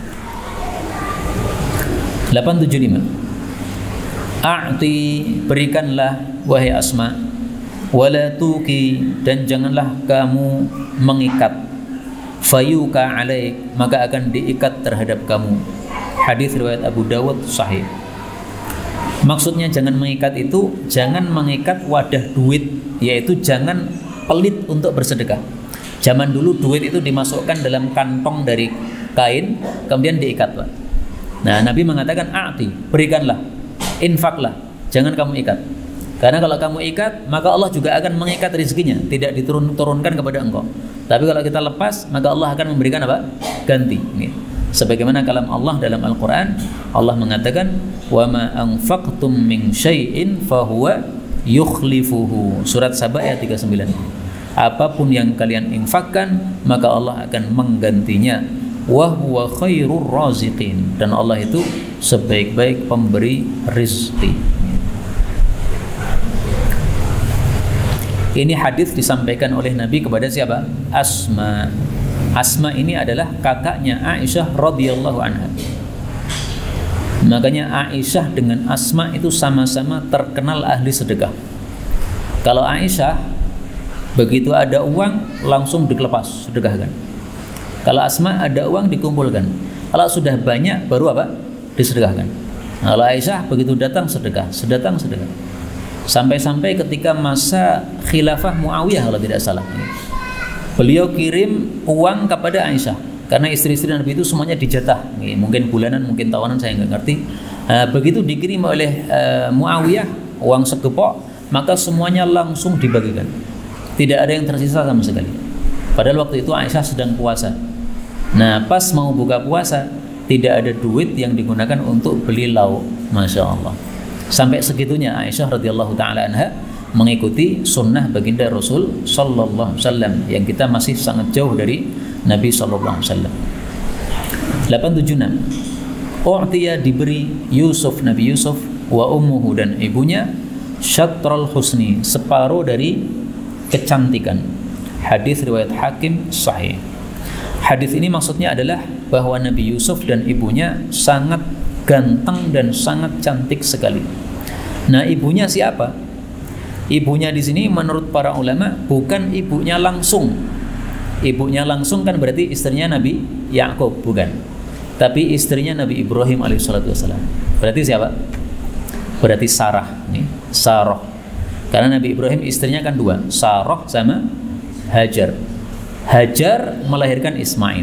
delapan tujuh lima. A'ti, berikanlah wahai Asma, wala tuki, dan janganlah kamu mengikat, fayuka alaik, maka akan diikat terhadap kamu. Hadis riwayat Abu Dawud sahih. Maksudnya jangan mengikat itu jangan mengikat wadah duit, yaitu jangan pelit untuk bersedekah. Zaman dulu duit itu dimasukkan dalam kantong dari kain kemudian diikat, Pak. Nah, Nabi mengatakan a'ti, berikanlah, infaklah, jangan kamu ikat. Karena kalau kamu ikat, maka Allah juga akan mengikat rezekinya, tidak diturun-turunkan kepada engkau. Tapi kalau kita lepas, maka Allah akan memberikan apa? Ganti. Nih. Sebagaimana kalam Allah dalam Al-Quran, Allah mengatakan, wa ma anfaqtum min syai'in fahuwa yukhlifuhu. Surat Saba ayat tiga puluh sembilan. Apapun yang kalian infakkan, maka Allah akan menggantinya. Wa huwa khairur raziqin, dan Allah itu sebaik-baik pemberi rizki. Ini hadis disampaikan oleh Nabi kepada siapa? Asma. Asma ini adalah kakaknya Aisyah radhiyallahu anha. Makanya Aisyah dengan Asma itu sama-sama terkenal ahli sedekah. Kalau Aisyah begitu ada uang langsung dikelepas sedekahkan. Kalau Asma ada uang dikumpulkan. Kalau sudah banyak baru apa? Disedekahkan. Nah, kalau Aisyah begitu datang sedekah, sedatang sedekah. Sampai-sampai ketika masa khilafah Muawiyah kalau tidak salah, beliau kirim uang kepada Aisyah karena istri-istri Nabi itu semuanya dijatah, mungkin bulanan, mungkin tahunan, saya nggak ngerti. Nah, begitu dikirim oleh uh, Muawiyah uang segepok, maka semuanya langsung dibagikan. Tidak ada yang tersisa sama sekali. Padahal waktu itu Aisyah sedang puasa. Nah, pas mau buka puasa, tidak ada duit yang digunakan untuk beli lauk. Masya Allah. Sampai segitunya Aisyah radhiyallahu taala anha mengikuti sunnah baginda Rasul sallallahu alaihi wasallam, yang kita masih sangat jauh dari Nabi sallallahu alaihi wasallam. delapan tujuh enam. U'tiya, diberi Yusuf, Nabi Yusuf, wa ummuhu, dan ibunya, syatrul husni, separuh dari kecantikan. Hadis riwayat Hakim sahih. Hadis ini maksudnya adalah bahwa Nabi Yusuf dan ibunya sangat ganteng dan sangat cantik sekali. Nah, ibunya siapa? Ibunya di sini menurut para ulama bukan ibunya langsung. Ibunya langsung kan berarti istrinya Nabi Yakub, bukan. Tapi istrinya Nabi Ibrahim alaihissalatu wassalam. Berarti siapa? Berarti Sarah, nih, Sarah. Karena Nabi Ibrahim istrinya kan dua, Sarah sama Hajar. Hajar melahirkan Ismail.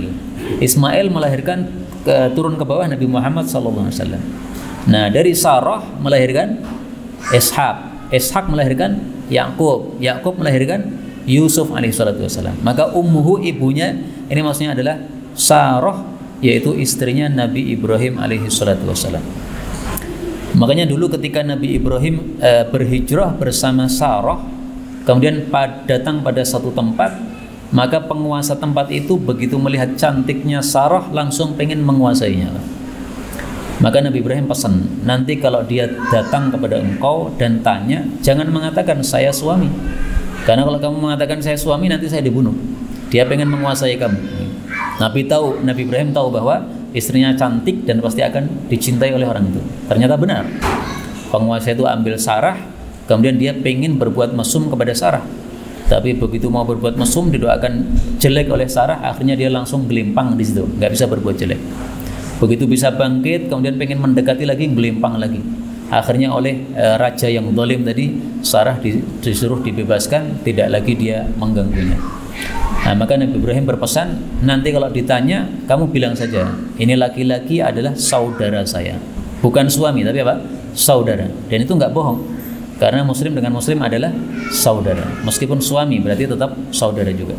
Ismail melahirkan ke, turun ke bawah Nabi Muhammad sallallahu alaihi wasallam. Nah, dari Sarah melahirkan Ishak, Ishak melahirkan Yakub, Yakub melahirkan Yusuf alaihi salatu wasallam. Maka ummuhu, ibunya ini maksudnya adalah Sarah, yaitu istrinya Nabi Ibrahim alaihi salatu wasallam. Makanya dulu ketika Nabi Ibrahim e, berhijrah bersama Sarah, kemudian pad, datang pada satu tempat, maka penguasa tempat itu begitu melihat cantiknya Sarah langsung pengen menguasainya. Maka Nabi Ibrahim pesan, nanti kalau dia datang kepada engkau dan tanya, jangan mengatakan saya suami, karena kalau kamu mengatakan saya suami nanti saya dibunuh. Dia pengen menguasai kamu. Nabi tahu, Nabi Ibrahim tahu bahwa istrinya cantik dan pasti akan dicintai oleh orang itu. Ternyata benar. Penguasa itu ambil Sarah, kemudian dia pengen berbuat mesum kepada Sarah. Tapi begitu mau berbuat mesum didoakan jelek oleh Sarah, akhirnya dia langsung gelimpang di situ, nggak bisa berbuat jelek. Begitu bisa bangkit, kemudian pengen mendekati lagi, gelimpang lagi. Akhirnya oleh e, raja yang zalim tadi, Sarah disuruh dibebaskan, tidak lagi dia mengganggunya. Nah, maka Nabi Ibrahim berpesan, nanti kalau ditanya, kamu bilang saja, ini laki-laki adalah saudara saya, bukan suami, tapi apa? Saudara. Dan itu nggak bohong, karena Muslim dengan Muslim adalah saudara. Meskipun suami, berarti tetap saudara juga.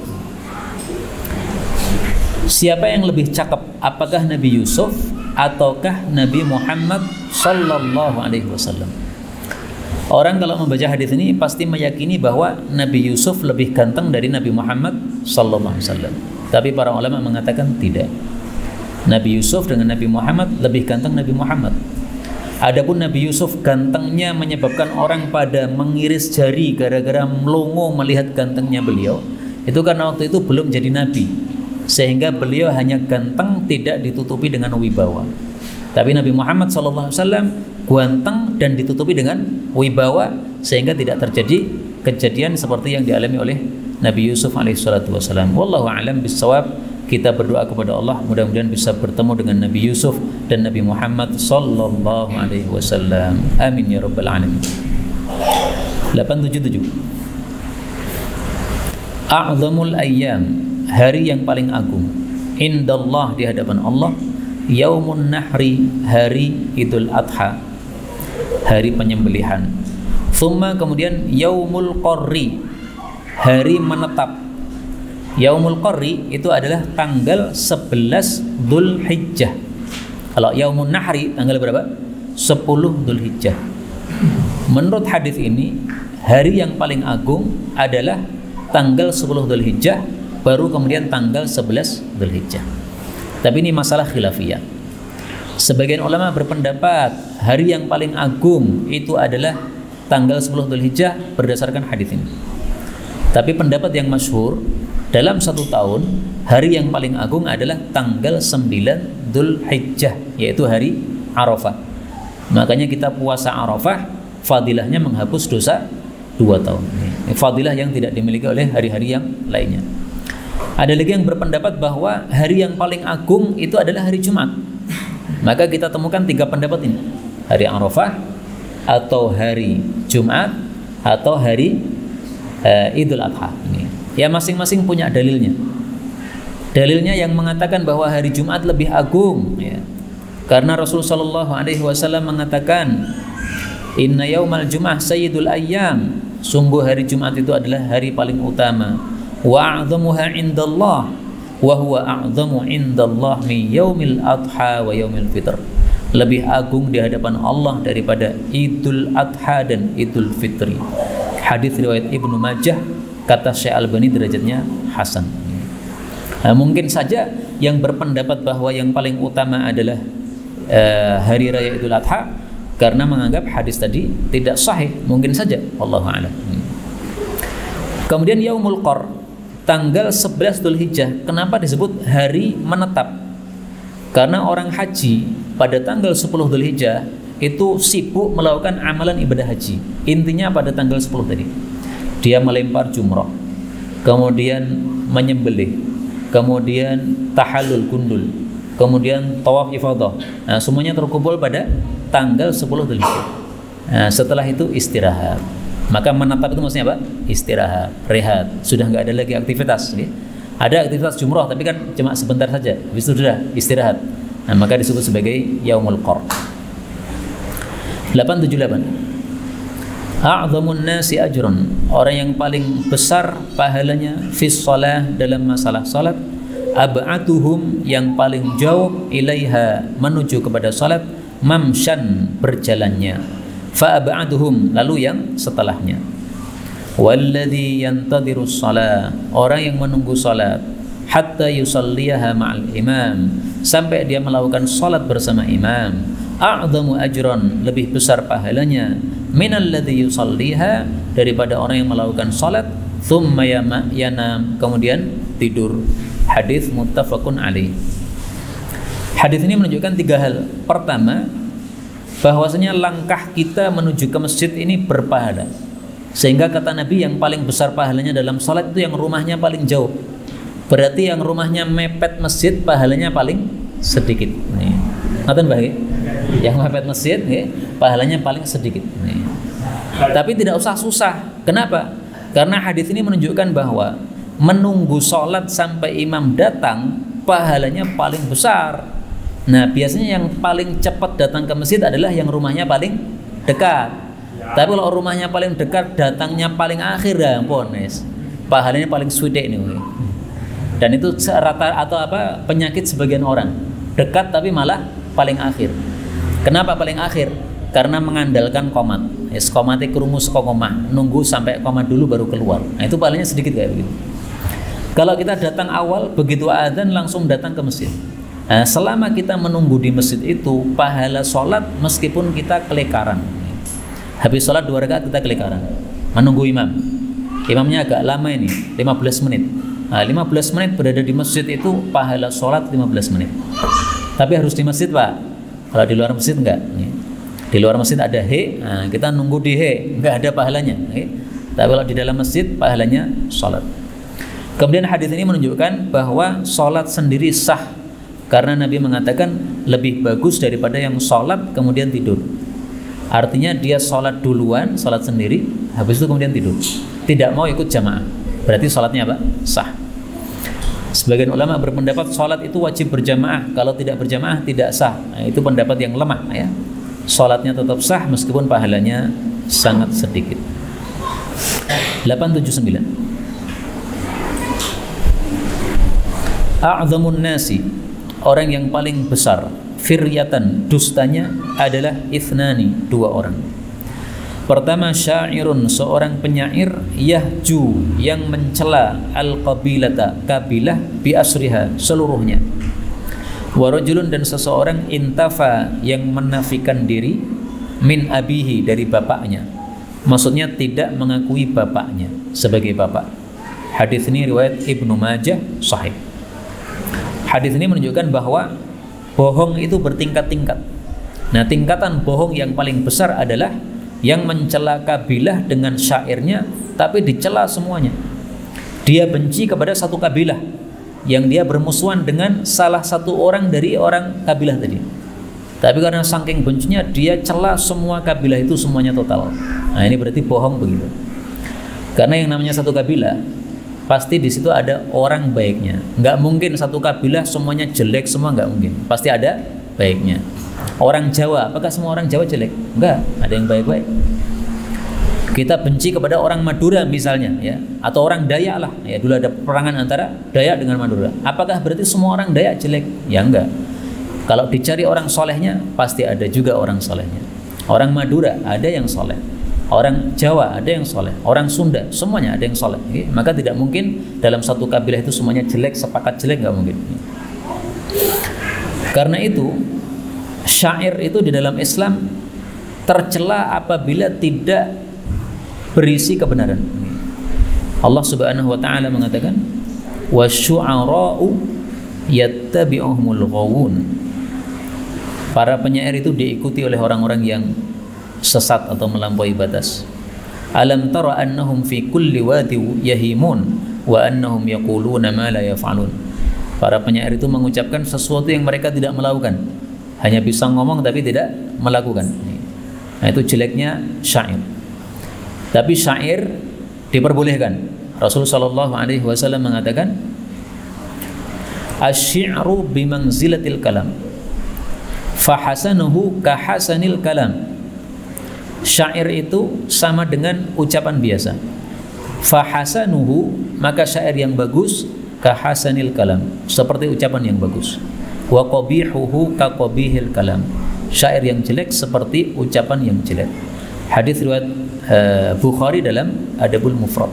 Siapa yang lebih cakep? Apakah Nabi Yusuf ataukah Nabi Muhammad Sallallahu Alaihi Wasallam? Orang kalau membaca hadis ini pasti meyakini bahwa Nabi Yusuf lebih ganteng dari Nabi Muhammad Sallallahu Alaihi Wasallam. Tapi para ulama mengatakan tidak. Nabi Yusuf dengan Nabi Muhammad lebih ganteng Nabi Muhammad. Adapun Nabi Yusuf gantengnya menyebabkan orang pada mengiris jari gara-gara melongo melihat gantengnya beliau. Itu karena waktu itu belum jadi nabi, sehingga beliau hanya ganteng, tidak ditutupi dengan wibawa. Tapi Nabi Muhammad Sallallahu Alaihi Wasallam ganteng dan ditutupi dengan wibawa, sehingga tidak terjadi kejadian seperti yang dialami oleh Nabi Yusuf alaihi salatu wasallam. Wallahu a'lam bissawab. Kita berdoa kepada Allah mudah-mudahan bisa bertemu dengan Nabi Yusuf dan Nabi Muhammad sallallahu alaihi wasallam. Amin ya rabbal alamin. lapan tujuh tujuh. A'zamul ayyam, hari yang paling agung indallah, di hadapan Allah, yaumun nahri, hari Idul Adha, hari penyembelihan. Thumma, kemudian yaumul qarri, hari menetap. Yaumul qarri itu adalah tanggal sebelas Dzulhijjah. Kalau yaumun nahri tanggal berapa? sepuluh Dzulhijjah. Menurut hadis ini, hari yang paling agung adalah tanggal sepuluh Dzulhijjah, baru kemudian tanggal sebelas Dzulhijjah. Tapi ini masalah khilafiyah. Sebagian ulama berpendapat hari yang paling agung itu adalah tanggal sepuluh Dzulhijjah berdasarkan hadis ini. Tapi pendapat yang masyhur, dalam satu tahun hari yang paling agung adalah tanggal sembilan Dzulhijjah, yaitu hari Arafah. Makanya kita puasa Arafah, fadilahnya menghapus dosa dua tahun. Fadilah yang tidak dimiliki oleh hari-hari yang lainnya. Ada lagi yang berpendapat bahwa hari yang paling agung itu adalah hari Jumat. Maka kita temukan tiga pendapat ini: hari Arafah, atau hari Jumat, atau hari uh, Idul Adha. Ini ya, masing-masing punya dalilnya. Dalilnya yang mengatakan bahwa hari Jumat lebih agung, ya, karena Rasulullah Shallallahu Alaihi Wasallam mengatakan, Inna yaumal Jum'ah sayyidul ayyam, sungguh hari Jumat itu adalah hari paling utama. Wa a'zamuha indallah, wa huwa a'zamu indallah min yaumil adha wa yaumil fitr. Lebih agung di hadapan Allah daripada Idul Adha dan Idul Fitri. Hadis riwayat Ibnu Majah, kata Syekh Albani derajatnya hasan. Nah, mungkin saja yang berpendapat bahwa yang paling utama adalah uh, hari raya Idul Adha karena menganggap hadis tadi tidak sahih, mungkin saja, wallahu a'lam. Kemudian Yaumul Qar, tanggal sebelas Dzulhijjah. Kenapa disebut hari menetap? Karena orang haji pada tanggal sepuluh Dzulhijjah itu sibuk melakukan amalan ibadah haji. Intinya pada tanggal sepuluh tadi dia melempar jumrah, kemudian menyembelih, kemudian tahallul gundul, kemudian tawaf ifadah. Nah, semuanya terkumpul pada tanggal sepuluh Dzulhijjah. Nah, setelah itu istirahat. Maka menetap itu maksudnya apa? Istirahat, rehat. Sudah nggak ada lagi aktivitas. Ya. Ada aktivitas jumrah tapi kan cuma sebentar saja, habis itu sudah istirahat. Nah, maka disebut sebagai yaumul qar. delapan tujuh delapan. A'dhamun nasi ajran, orang yang paling besar pahalanya fis shalah, dalam masalah salat, ab'atuhum, yang paling jauh, ilaiha, menuju kepada salat, mamshan, berjalannya, fa ab'atuhum, lalu yang setelahnya. Walladhi yantadhirus shalah, orang yang menunggu salat, hatta yusalliyaha ma'al imam, sampai dia melakukan salat bersama imam, a'dhamu ajran, lebih besar pahalanya, minalladhi yusalliha, daripada orang yang melakukan salat, thumma yanam, kemudian tidur. Hadis muttafaqun alaih. Hadis ini menunjukkan tiga hal. Pertama, bahwasanya langkah kita menuju ke masjid ini berpahala. Sehingga kata Nabi, yang paling besar pahalanya dalam salat itu yang rumahnya paling jauh. Berarti yang rumahnya mepet masjid pahalanya paling sedikit. Nih. Ngaten bae. Yang mepet masjid nih, pahalanya paling sedikit. Nih. Tapi tidak usah susah. Kenapa? Karena hadis ini menunjukkan bahwa menunggu sholat sampai imam datang pahalanya paling besar. Nah, biasanya yang paling cepat datang ke masjid adalah yang rumahnya paling dekat. Tapi kalau rumahnya paling dekat, datangnya paling akhir, ya ampun, pahalanya paling sude ini. Dan itu rata atau apa penyakit sebagian orang, dekat tapi malah paling akhir. Kenapa paling akhir? Karena mengandalkan komat. Es komate kerumus komah, nunggu sampai komat dulu baru keluar. Nah, itu pahalanya sedikit kayak begitu. Kalau kita datang awal, begitu adzan langsung datang ke masjid. Nah, selama kita menunggu di masjid itu, pahala sholat meskipun kita kelekaran. Habis sholat dua rakaat kita kelekaran, menunggu imam. Imamnya agak lama ini, lima belas menit. Nah, lima belas menit berada di masjid itu pahala sholat lima belas menit. Tapi harus di masjid, Pak. Kalau di luar masjid enggak. Di luar masjid ada he, nah, kita nunggu di he, enggak ada pahalanya. Tapi kalau di dalam masjid pahalanya sholat. Kemudian hadis ini menunjukkan bahwa sholat sendiri sah, karena Nabi mengatakan lebih bagus daripada yang sholat kemudian tidur. Artinya dia sholat duluan, sholat sendiri, habis itu kemudian tidur, tidak mau ikut jamaah, berarti sholatnya apa? Sah. Sebagian ulama berpendapat sholat itu wajib berjamaah, kalau tidak berjamaah tidak sah. Nah, itu pendapat yang lemah ya. Sholatnya tetap sah meskipun pahalanya sangat sedikit. delapan tujuh sembilan. A'dhamun nasi, orang yang paling besar, firyatan, dustanya adalah ithnani, dua orang. Pertama, syairun, seorang penyair, yahju, yang mencela al-qabilata, kabilah, bi asriha, seluruhnya. Wa rajulun, dan seseorang, intafa, yang menafikan diri, min abihi, dari bapaknya. Maksudnya tidak mengakui bapaknya sebagai bapak. Hadis ini riwayat Ibnu Majah, sahih. Hadis ini menunjukkan bahwa bohong itu bertingkat-tingkat. Nah, tingkatan bohong yang paling besar adalah yang mencela kabilah dengan syairnya, tapi dicela semuanya. Dia benci kepada satu kabilah, yang dia bermusuhan dengan salah satu orang dari orang kabilah tadi. Tapi karena saking bencinya, dia cela semua kabilah itu semuanya total. Nah, ini berarti bohong begitu. Karena yang namanya satu kabilah, pasti di situ ada orang baiknya. Nggak mungkin satu kabilah semuanya jelek semua, nggak mungkin. Pasti ada baiknya. Orang Jawa, apakah semua orang Jawa jelek? Enggak, ada yang baik-baik. Kita benci kepada orang Madura misalnya, ya, atau orang Dayak lah. Ya, dulu ada peperangan antara Dayak dengan Madura. Apakah berarti semua orang Dayak jelek? Ya enggak. Kalau dicari orang solehnya, pasti ada juga orang solehnya. Orang Madura ada yang soleh. Orang Jawa ada yang soleh, orang Sunda semuanya ada yang soleh. Okay? Maka tidak mungkin dalam satu kabilah itu semuanya jelek, sepakat jelek, nggak mungkin. Karena itu syair itu di dalam Islam tercela apabila tidak berisi kebenaran. Allah Subhanahu wa taala mengatakan, wasyu'ara'u yattabi'uhumul ghawun. Para penyair itu diikuti oleh orang-orang yang sesat atau melampaui batas. Alam tara annahum fi kulli wadi yahimun wa annahum yaquluna ma la yaf'alun. Para penyair itu mengucapkan sesuatu yang mereka tidak melakukan, hanya bisa ngomong tapi tidak melakukan. Nah, itu jeleknya syair. Tapi syair diperbolehkan. Rasulullah shallallahu alaihi wasallam mengatakan, Asy-syi'ru bimanzilatil kalam. Fahasanuhu kahasanil kalam. Syair itu sama dengan ucapan biasa. Fahasanuhu, maka syair yang bagus, kahasanil kalam, seperti ucapan yang bagus. Wa qabihuhu kaqabihil kalam. Syair yang jelek seperti ucapan yang jelek. Hadis riwayat uh, Bukhari dalam Adabul Mufrad.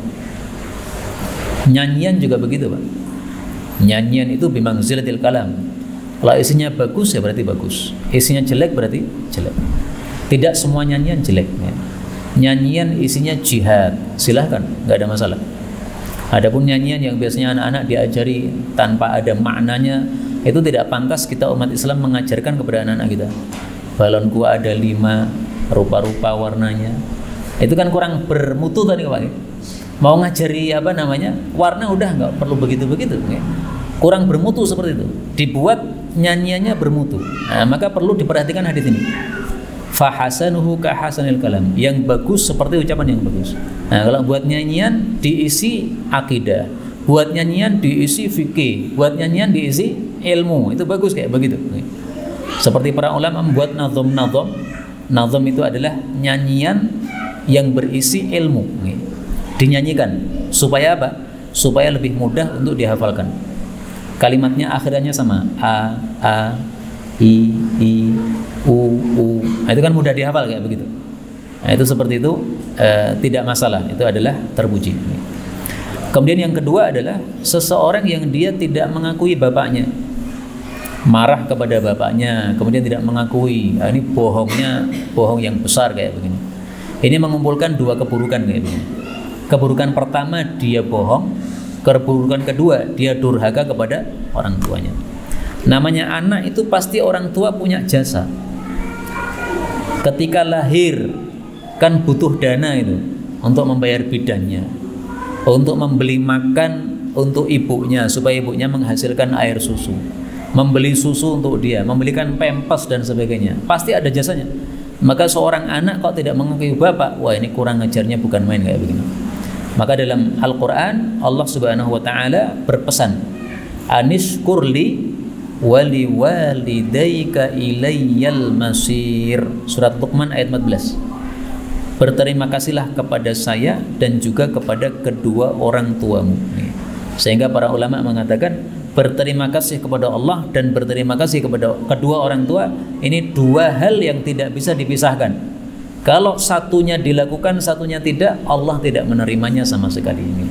Nyanyian juga begitu, Pak. Nyanyian itu bimanzilatil kalam. Kalau isinya bagus ya berarti bagus. Isinya jelek berarti jelek. Tidak semua nyanyian jelek ya. Nyanyian isinya jihad, silahkan, nggak ada masalah. Adapun nyanyian yang biasanya anak-anak diajari tanpa ada maknanya, itu tidak pantas kita umat Islam mengajarkan kepada anak-anak kita. Balonku ada lima, rupa-rupa warnanya. Itu kan kurang bermutu tadi, Pak. Mau ngajari apa namanya? Warna udah nggak perlu begitu-begitu. Ya. Kurang bermutu seperti itu. Dibuat nyanyiannya bermutu. Nah, maka perlu diperhatikan hadis ini. Fahasanuhu kahasanil kalam. Yang bagus seperti ucapan yang bagus. Nah, kalau buat nyanyian diisi akidah, buat nyanyian diisi fikih, buat nyanyian diisi ilmu, itu bagus kayak begitu. Seperti para ulama membuat nazom-nazom. Nazom itu adalah nyanyian yang berisi ilmu. Dinyanyikan supaya apa? Supaya lebih mudah untuk dihafalkan. Kalimatnya akhirannya sama a, a, i, i, u, u. Nah, itu kan mudah dihafal kayak begitu. Nah, itu seperti itu e, tidak masalah. Itu adalah terpuji. Kemudian yang kedua adalah seseorang yang dia tidak mengakui bapaknya, marah kepada bapaknya, kemudian tidak mengakui. Nah, ini bohongnya bohong yang besar kayak begini. Ini mengumpulkan dua keburukan kayak begini. Keburukan pertama dia bohong, keburukan kedua dia durhaka kepada orang tuanya. Namanya anak itu pasti orang tua punya jasa. Ketika lahir kan butuh dana itu untuk membayar bidannya, untuk membeli makan untuk ibunya supaya ibunya menghasilkan air susu, membeli susu untuk dia, membelikan pempes dan sebagainya. Pasti ada jasanya. Maka seorang anak kok tidak mengakui bapak, wah ini kurang ngajarnya bukan main kayak begini. Maka dalam Al-Quran Allah Subhanahu Wa Taala berpesan, Anishkurli wali walidayka ilayyal masir. Surat Luqman ayat empat belas. Berterima kasihlah kepada saya dan juga kepada kedua orang tuamu. Sehingga para ulama mengatakan berterima kasih kepada Allah dan berterima kasih kepada kedua orang tua, ini dua hal yang tidak bisa dipisahkan. Kalau satunya dilakukan, satunya tidak, Allah tidak menerimanya sama sekali ini.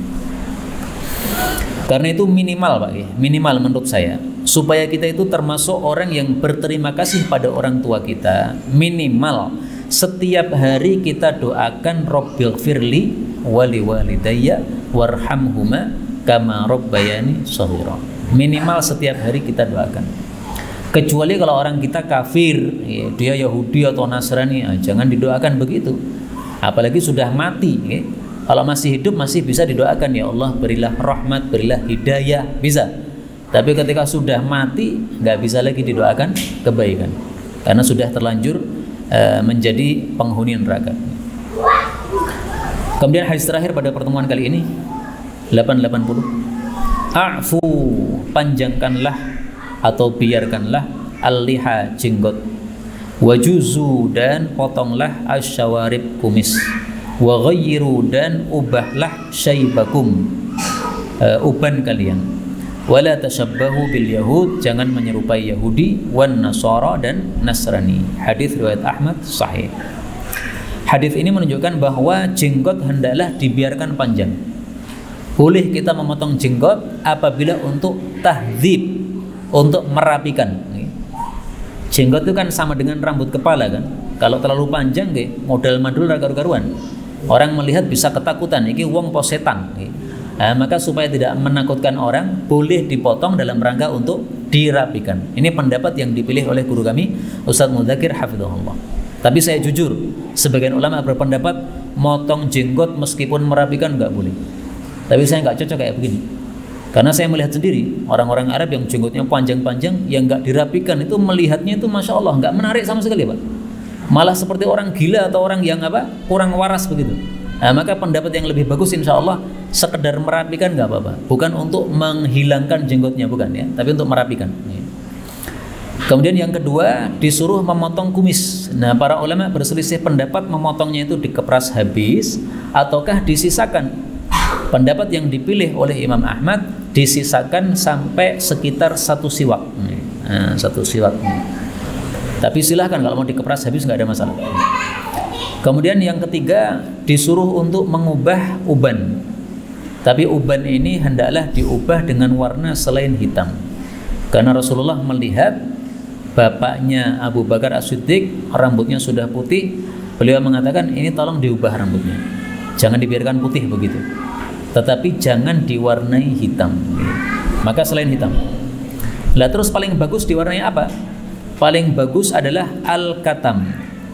Karena itu minimal, Pak, minimal menurut saya, supaya kita itu termasuk orang yang berterima kasih pada orang tua kita, minimal setiap hari kita doakan Rabbighfirli wali walidayya warhamhuma kama rabbayani shaghira. Minimal setiap hari kita doakan. Kecuali kalau orang kita kafir, ya, dia Yahudi atau Nasrani, ya, jangan didoakan begitu. Apalagi sudah mati. Ya. Kalau masih hidup masih bisa didoakan, ya Allah berilah rahmat, berilah hidayah, bisa. Tapi ketika sudah mati nggak bisa lagi didoakan kebaikan, karena sudah terlanjur uh, menjadi penghuni neraka. Kemudian hadis terakhir pada pertemuan kali ini delapan ratus delapan puluh. A'fu, panjangkanlah atau biarkanlah al-liha, jenggot, wajuzu, dan potonglah asyawarib, kumis, wa ghayyiru, dan ubahlah syaibakum, uh, uban kalian, wala tashabbahu bil yahud, jangan menyerupai Yahudi, wan nasara, dan Nasrani. Hadis riwayat Ahmad sahih. Hadis ini menunjukkan bahwa jenggot hendaklah dibiarkan panjang. Boleh kita memotong jenggot apabila untuk tahdzib, untuk merapikan. Jenggot itu kan sama dengan rambut kepala kan. Kalau terlalu panjang modal madul karu-karuan. Orang melihat bisa ketakutan, iki wong po setan. Nah, maka supaya tidak menakutkan orang, boleh dipotong dalam rangka untuk dirapikan. Ini pendapat yang dipilih oleh guru kami, Ustaz Mudzakir hafizahullah. Tapi saya jujur, sebagian ulama berpendapat motong jenggot meskipun merapikan nggak boleh. Tapi saya nggak cocok kayak begini. Karena saya melihat sendiri orang-orang Arab yang jenggotnya panjang-panjang, yang nggak dirapikan itu melihatnya itu masya Allah nggak menarik sama sekali, Pak. Malah seperti orang gila atau orang yang apa kurang waras begitu. Nah, maka pendapat yang lebih bagus insya Allah sekedar merapikan nggak apa-apa, bukan untuk menghilangkan jenggotnya, bukan ya, tapi untuk merapikan. Kemudian yang kedua, disuruh memotong kumis. Nah, para ulama berselisih pendapat memotongnya itu dikepras habis ataukah disisakan. Pendapat yang dipilih oleh Imam Ahmad disisakan sampai sekitar satu siwak. Nah, satu siwak. Tapi silahkan kalau mau dikepras habis nggak ada masalah. Kemudian yang ketiga, disuruh untuk mengubah uban. Tapi uban ini hendaklah diubah dengan warna selain hitam. Karena Rasulullah melihat bapaknya Abu Bakar As-Siddiq rambutnya sudah putih, beliau mengatakan ini tolong diubah rambutnya, jangan dibiarkan putih begitu, tetapi jangan diwarnai hitam. Maka selain hitam. Lah terus paling bagus diwarnai apa? Paling bagus adalah al-katam.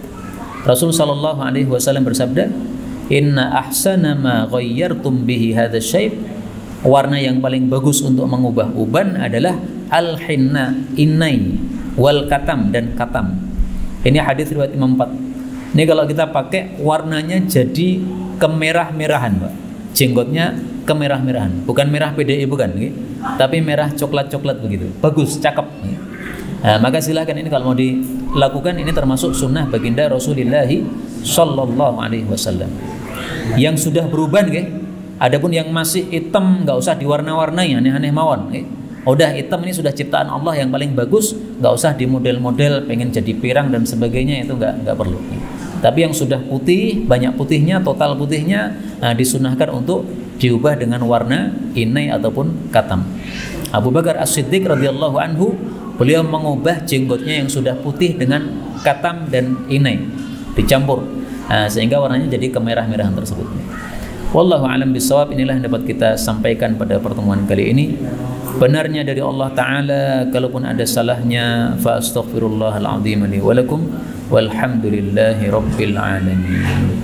Rasul sallallahu alaihi wasallam bersabda, inna ahsana ma ghayyartum bihi hadha syai', warna yang paling bagus untuk mengubah uban adalah al-hinna, innai, wal katam, dan katam. Ini hadis riwayat Imam empat. Ini kalau kita pakai warnanya jadi kemerah-merahan, Pak. Jenggotnya kemerah-merahan, bukan merah P D I, bukan, okay? Tapi merah coklat-coklat begitu. Bagus, cakep. Nah, maka silahkan ini kalau mau dilakukan, ini termasuk sunnah baginda Rasulullah Sallallahu Alaihi Wasallam. Yang sudah berubah, okay? Adapun yang masih hitam nggak usah diwarna-warnai, aneh-aneh mawon. Okay? Udah hitam ini sudah ciptaan Allah yang paling bagus, nggak usah di model-model pengen jadi pirang dan sebagainya, itu nggak nggak perlu. Tapi yang sudah putih, banyak putihnya, total putihnya, nah, disunahkan untuk diubah dengan warna inai ataupun katam. Abu Bakar As-Siddiq radhiyallahu anhu, beliau mengubah jenggotnya yang sudah putih dengan katam dan inai dicampur, nah, sehingga warnanya jadi kemerah-merahan tersebut. Wallahu a'lam bishawab. Inilah yang dapat kita sampaikan pada pertemuan kali ini. Benarnya dari Allah Ta'ala, kalaupun ada salahnya, fa astaghfirullahal azim li wa lakum, walhamdulillahi rabbil alamin.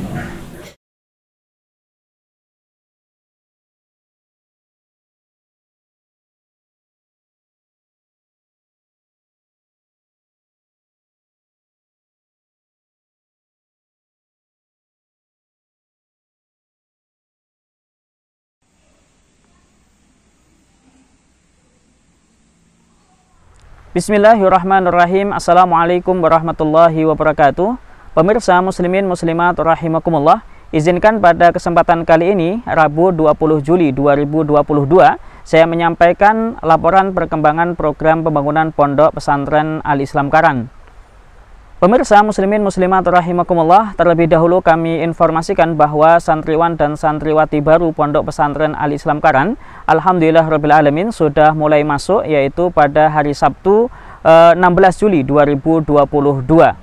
Bismillahirrahmanirrahim. Assalamualaikum warahmatullahi wabarakatuh. Pemirsa muslimin muslimat rahimakumullah, izinkan pada kesempatan kali ini, Rabu dua puluh Juli dua ribu dua puluh dua, saya menyampaikan laporan perkembangan program pembangunan Pondok Pesantren Al-Islam Karan. Pemirsa muslimin muslimat rahimakumullah, terlebih dahulu kami informasikan bahwa santriwan dan santriwati baru Pondok Pesantren Al-Islam Karan, alhamdulillah rabbil alamin, sudah mulai masuk, yaitu pada hari Sabtu eh, enam belas Juli dua ribu dua puluh dua.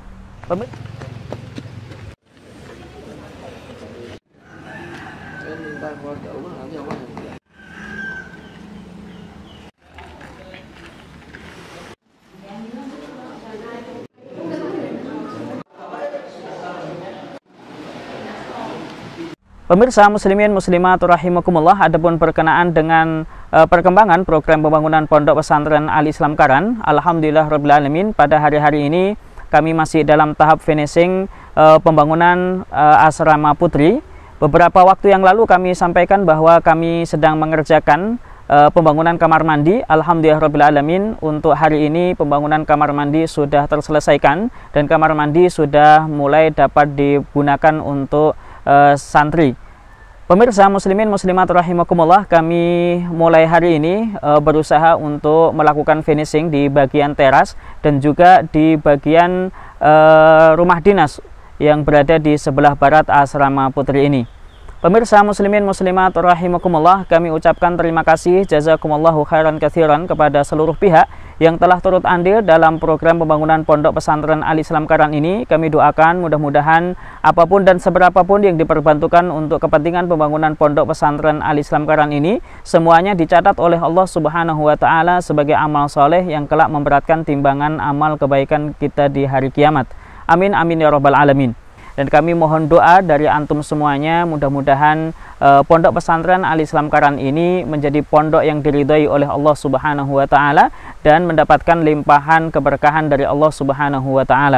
Pemirsa muslimin muslimat rahimakumullah, adapun berkenaan dengan uh, perkembangan program pembangunan Pondok Pesantren Al-Islam Karan, alhamdulillah rabbil alamin, pada hari-hari ini kami masih dalam tahap finishing uh, pembangunan uh, asrama putri. Beberapa waktu yang lalu kami sampaikan bahwa kami sedang mengerjakan uh, pembangunan kamar mandi. Alhamdulillah rabbil alamin, untuk hari ini pembangunan kamar mandi sudah terselesaikan dan kamar mandi sudah mulai dapat digunakan untuk Uh, santri. Pemirsa muslimin muslimat rahimakumullah, kami mulai hari ini uh, berusaha untuk melakukan finishing di bagian teras dan juga di bagian uh, rumah dinas yang berada di sebelah barat asrama putri ini. Pemirsa muslimin muslimat rahimakumullah, kami ucapkan terima kasih jazakumullahu khairan katsiran kepada seluruh pihak yang telah turut andil dalam program pembangunan Pondok Pesantren Al-Islam Karan ini. Kami doakan mudah-mudahan apapun dan seberapapun yang diperbantukan untuk kepentingan pembangunan Pondok Pesantren Al-Islam Karan ini, semuanya dicatat oleh Allah Subhanahu wa taala sebagai amal soleh yang kelak memberatkan timbangan amal kebaikan kita di hari kiamat. Amin amin ya rabbal alamin. Dan kami mohon doa dari antum semuanya, mudah-mudahan uh, Pondok Pesantren Al-Islam Karan ini menjadi pondok yang diridhai oleh Allah Subhanahu wa taala dan mendapatkan limpahan keberkahan dari Allah Subhanahu wa taala.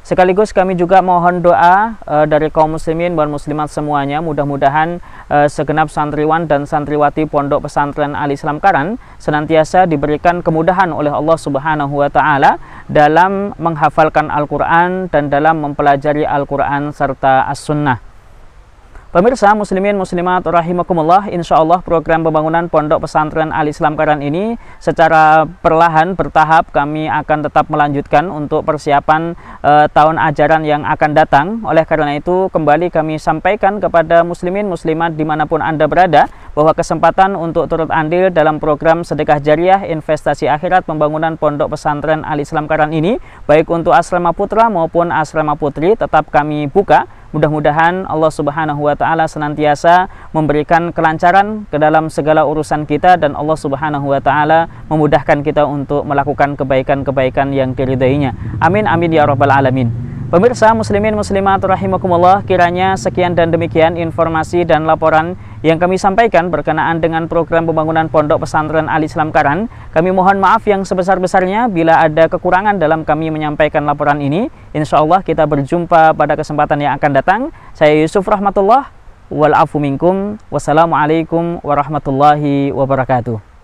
Sekaligus kami juga mohon doa uh, dari kaum muslimin dan muslimat semuanya. Mudah-mudahan uh, segenap santriwan dan santriwati Pondok Pesantren Al-Islam Karan senantiasa diberikan kemudahan oleh Allah Subhanahu wa taala dalam menghafalkan Al-Qur'an dan dalam mempelajari Al-Qur'an serta As-Sunnah. Pemirsa muslimin muslimat rahimakumullah, insyaallah program pembangunan Pondok Pesantren Al-Islam Karan ini secara perlahan bertahap kami akan tetap melanjutkan untuk persiapan uh, tahun ajaran yang akan datang. Oleh karena itu kembali kami sampaikan kepada muslimin muslimat dimanapun Anda berada bahwa kesempatan untuk turut andil dalam program sedekah jariah investasi akhirat pembangunan Pondok Pesantren Al-Islam Karan ini, baik untuk asrama putra maupun asrama putri, tetap kami buka. Mudah-mudahan Allah Subhanahu wa taala senantiasa memberikan kelancaran ke dalam segala urusan kita dan Allah Subhanahu wa taala memudahkan kita untuk melakukan kebaikan-kebaikan yang diridainya. Amin amin ya rabbal alamin. Pemirsa muslimin muslimat rahimakumullah, kiranya sekian dan demikian informasi dan laporan yang kami sampaikan berkenaan dengan program pembangunan Pondok Pesantren Al-Islam Karan. Kami mohon maaf yang sebesar-besarnya bila ada kekurangan dalam kami menyampaikan laporan ini. Insya Allah kita berjumpa pada kesempatan yang akan datang. Saya Yusuf Rahmatullah, wal afu minkum, wassalamualaikum warahmatullahi wabarakatuh.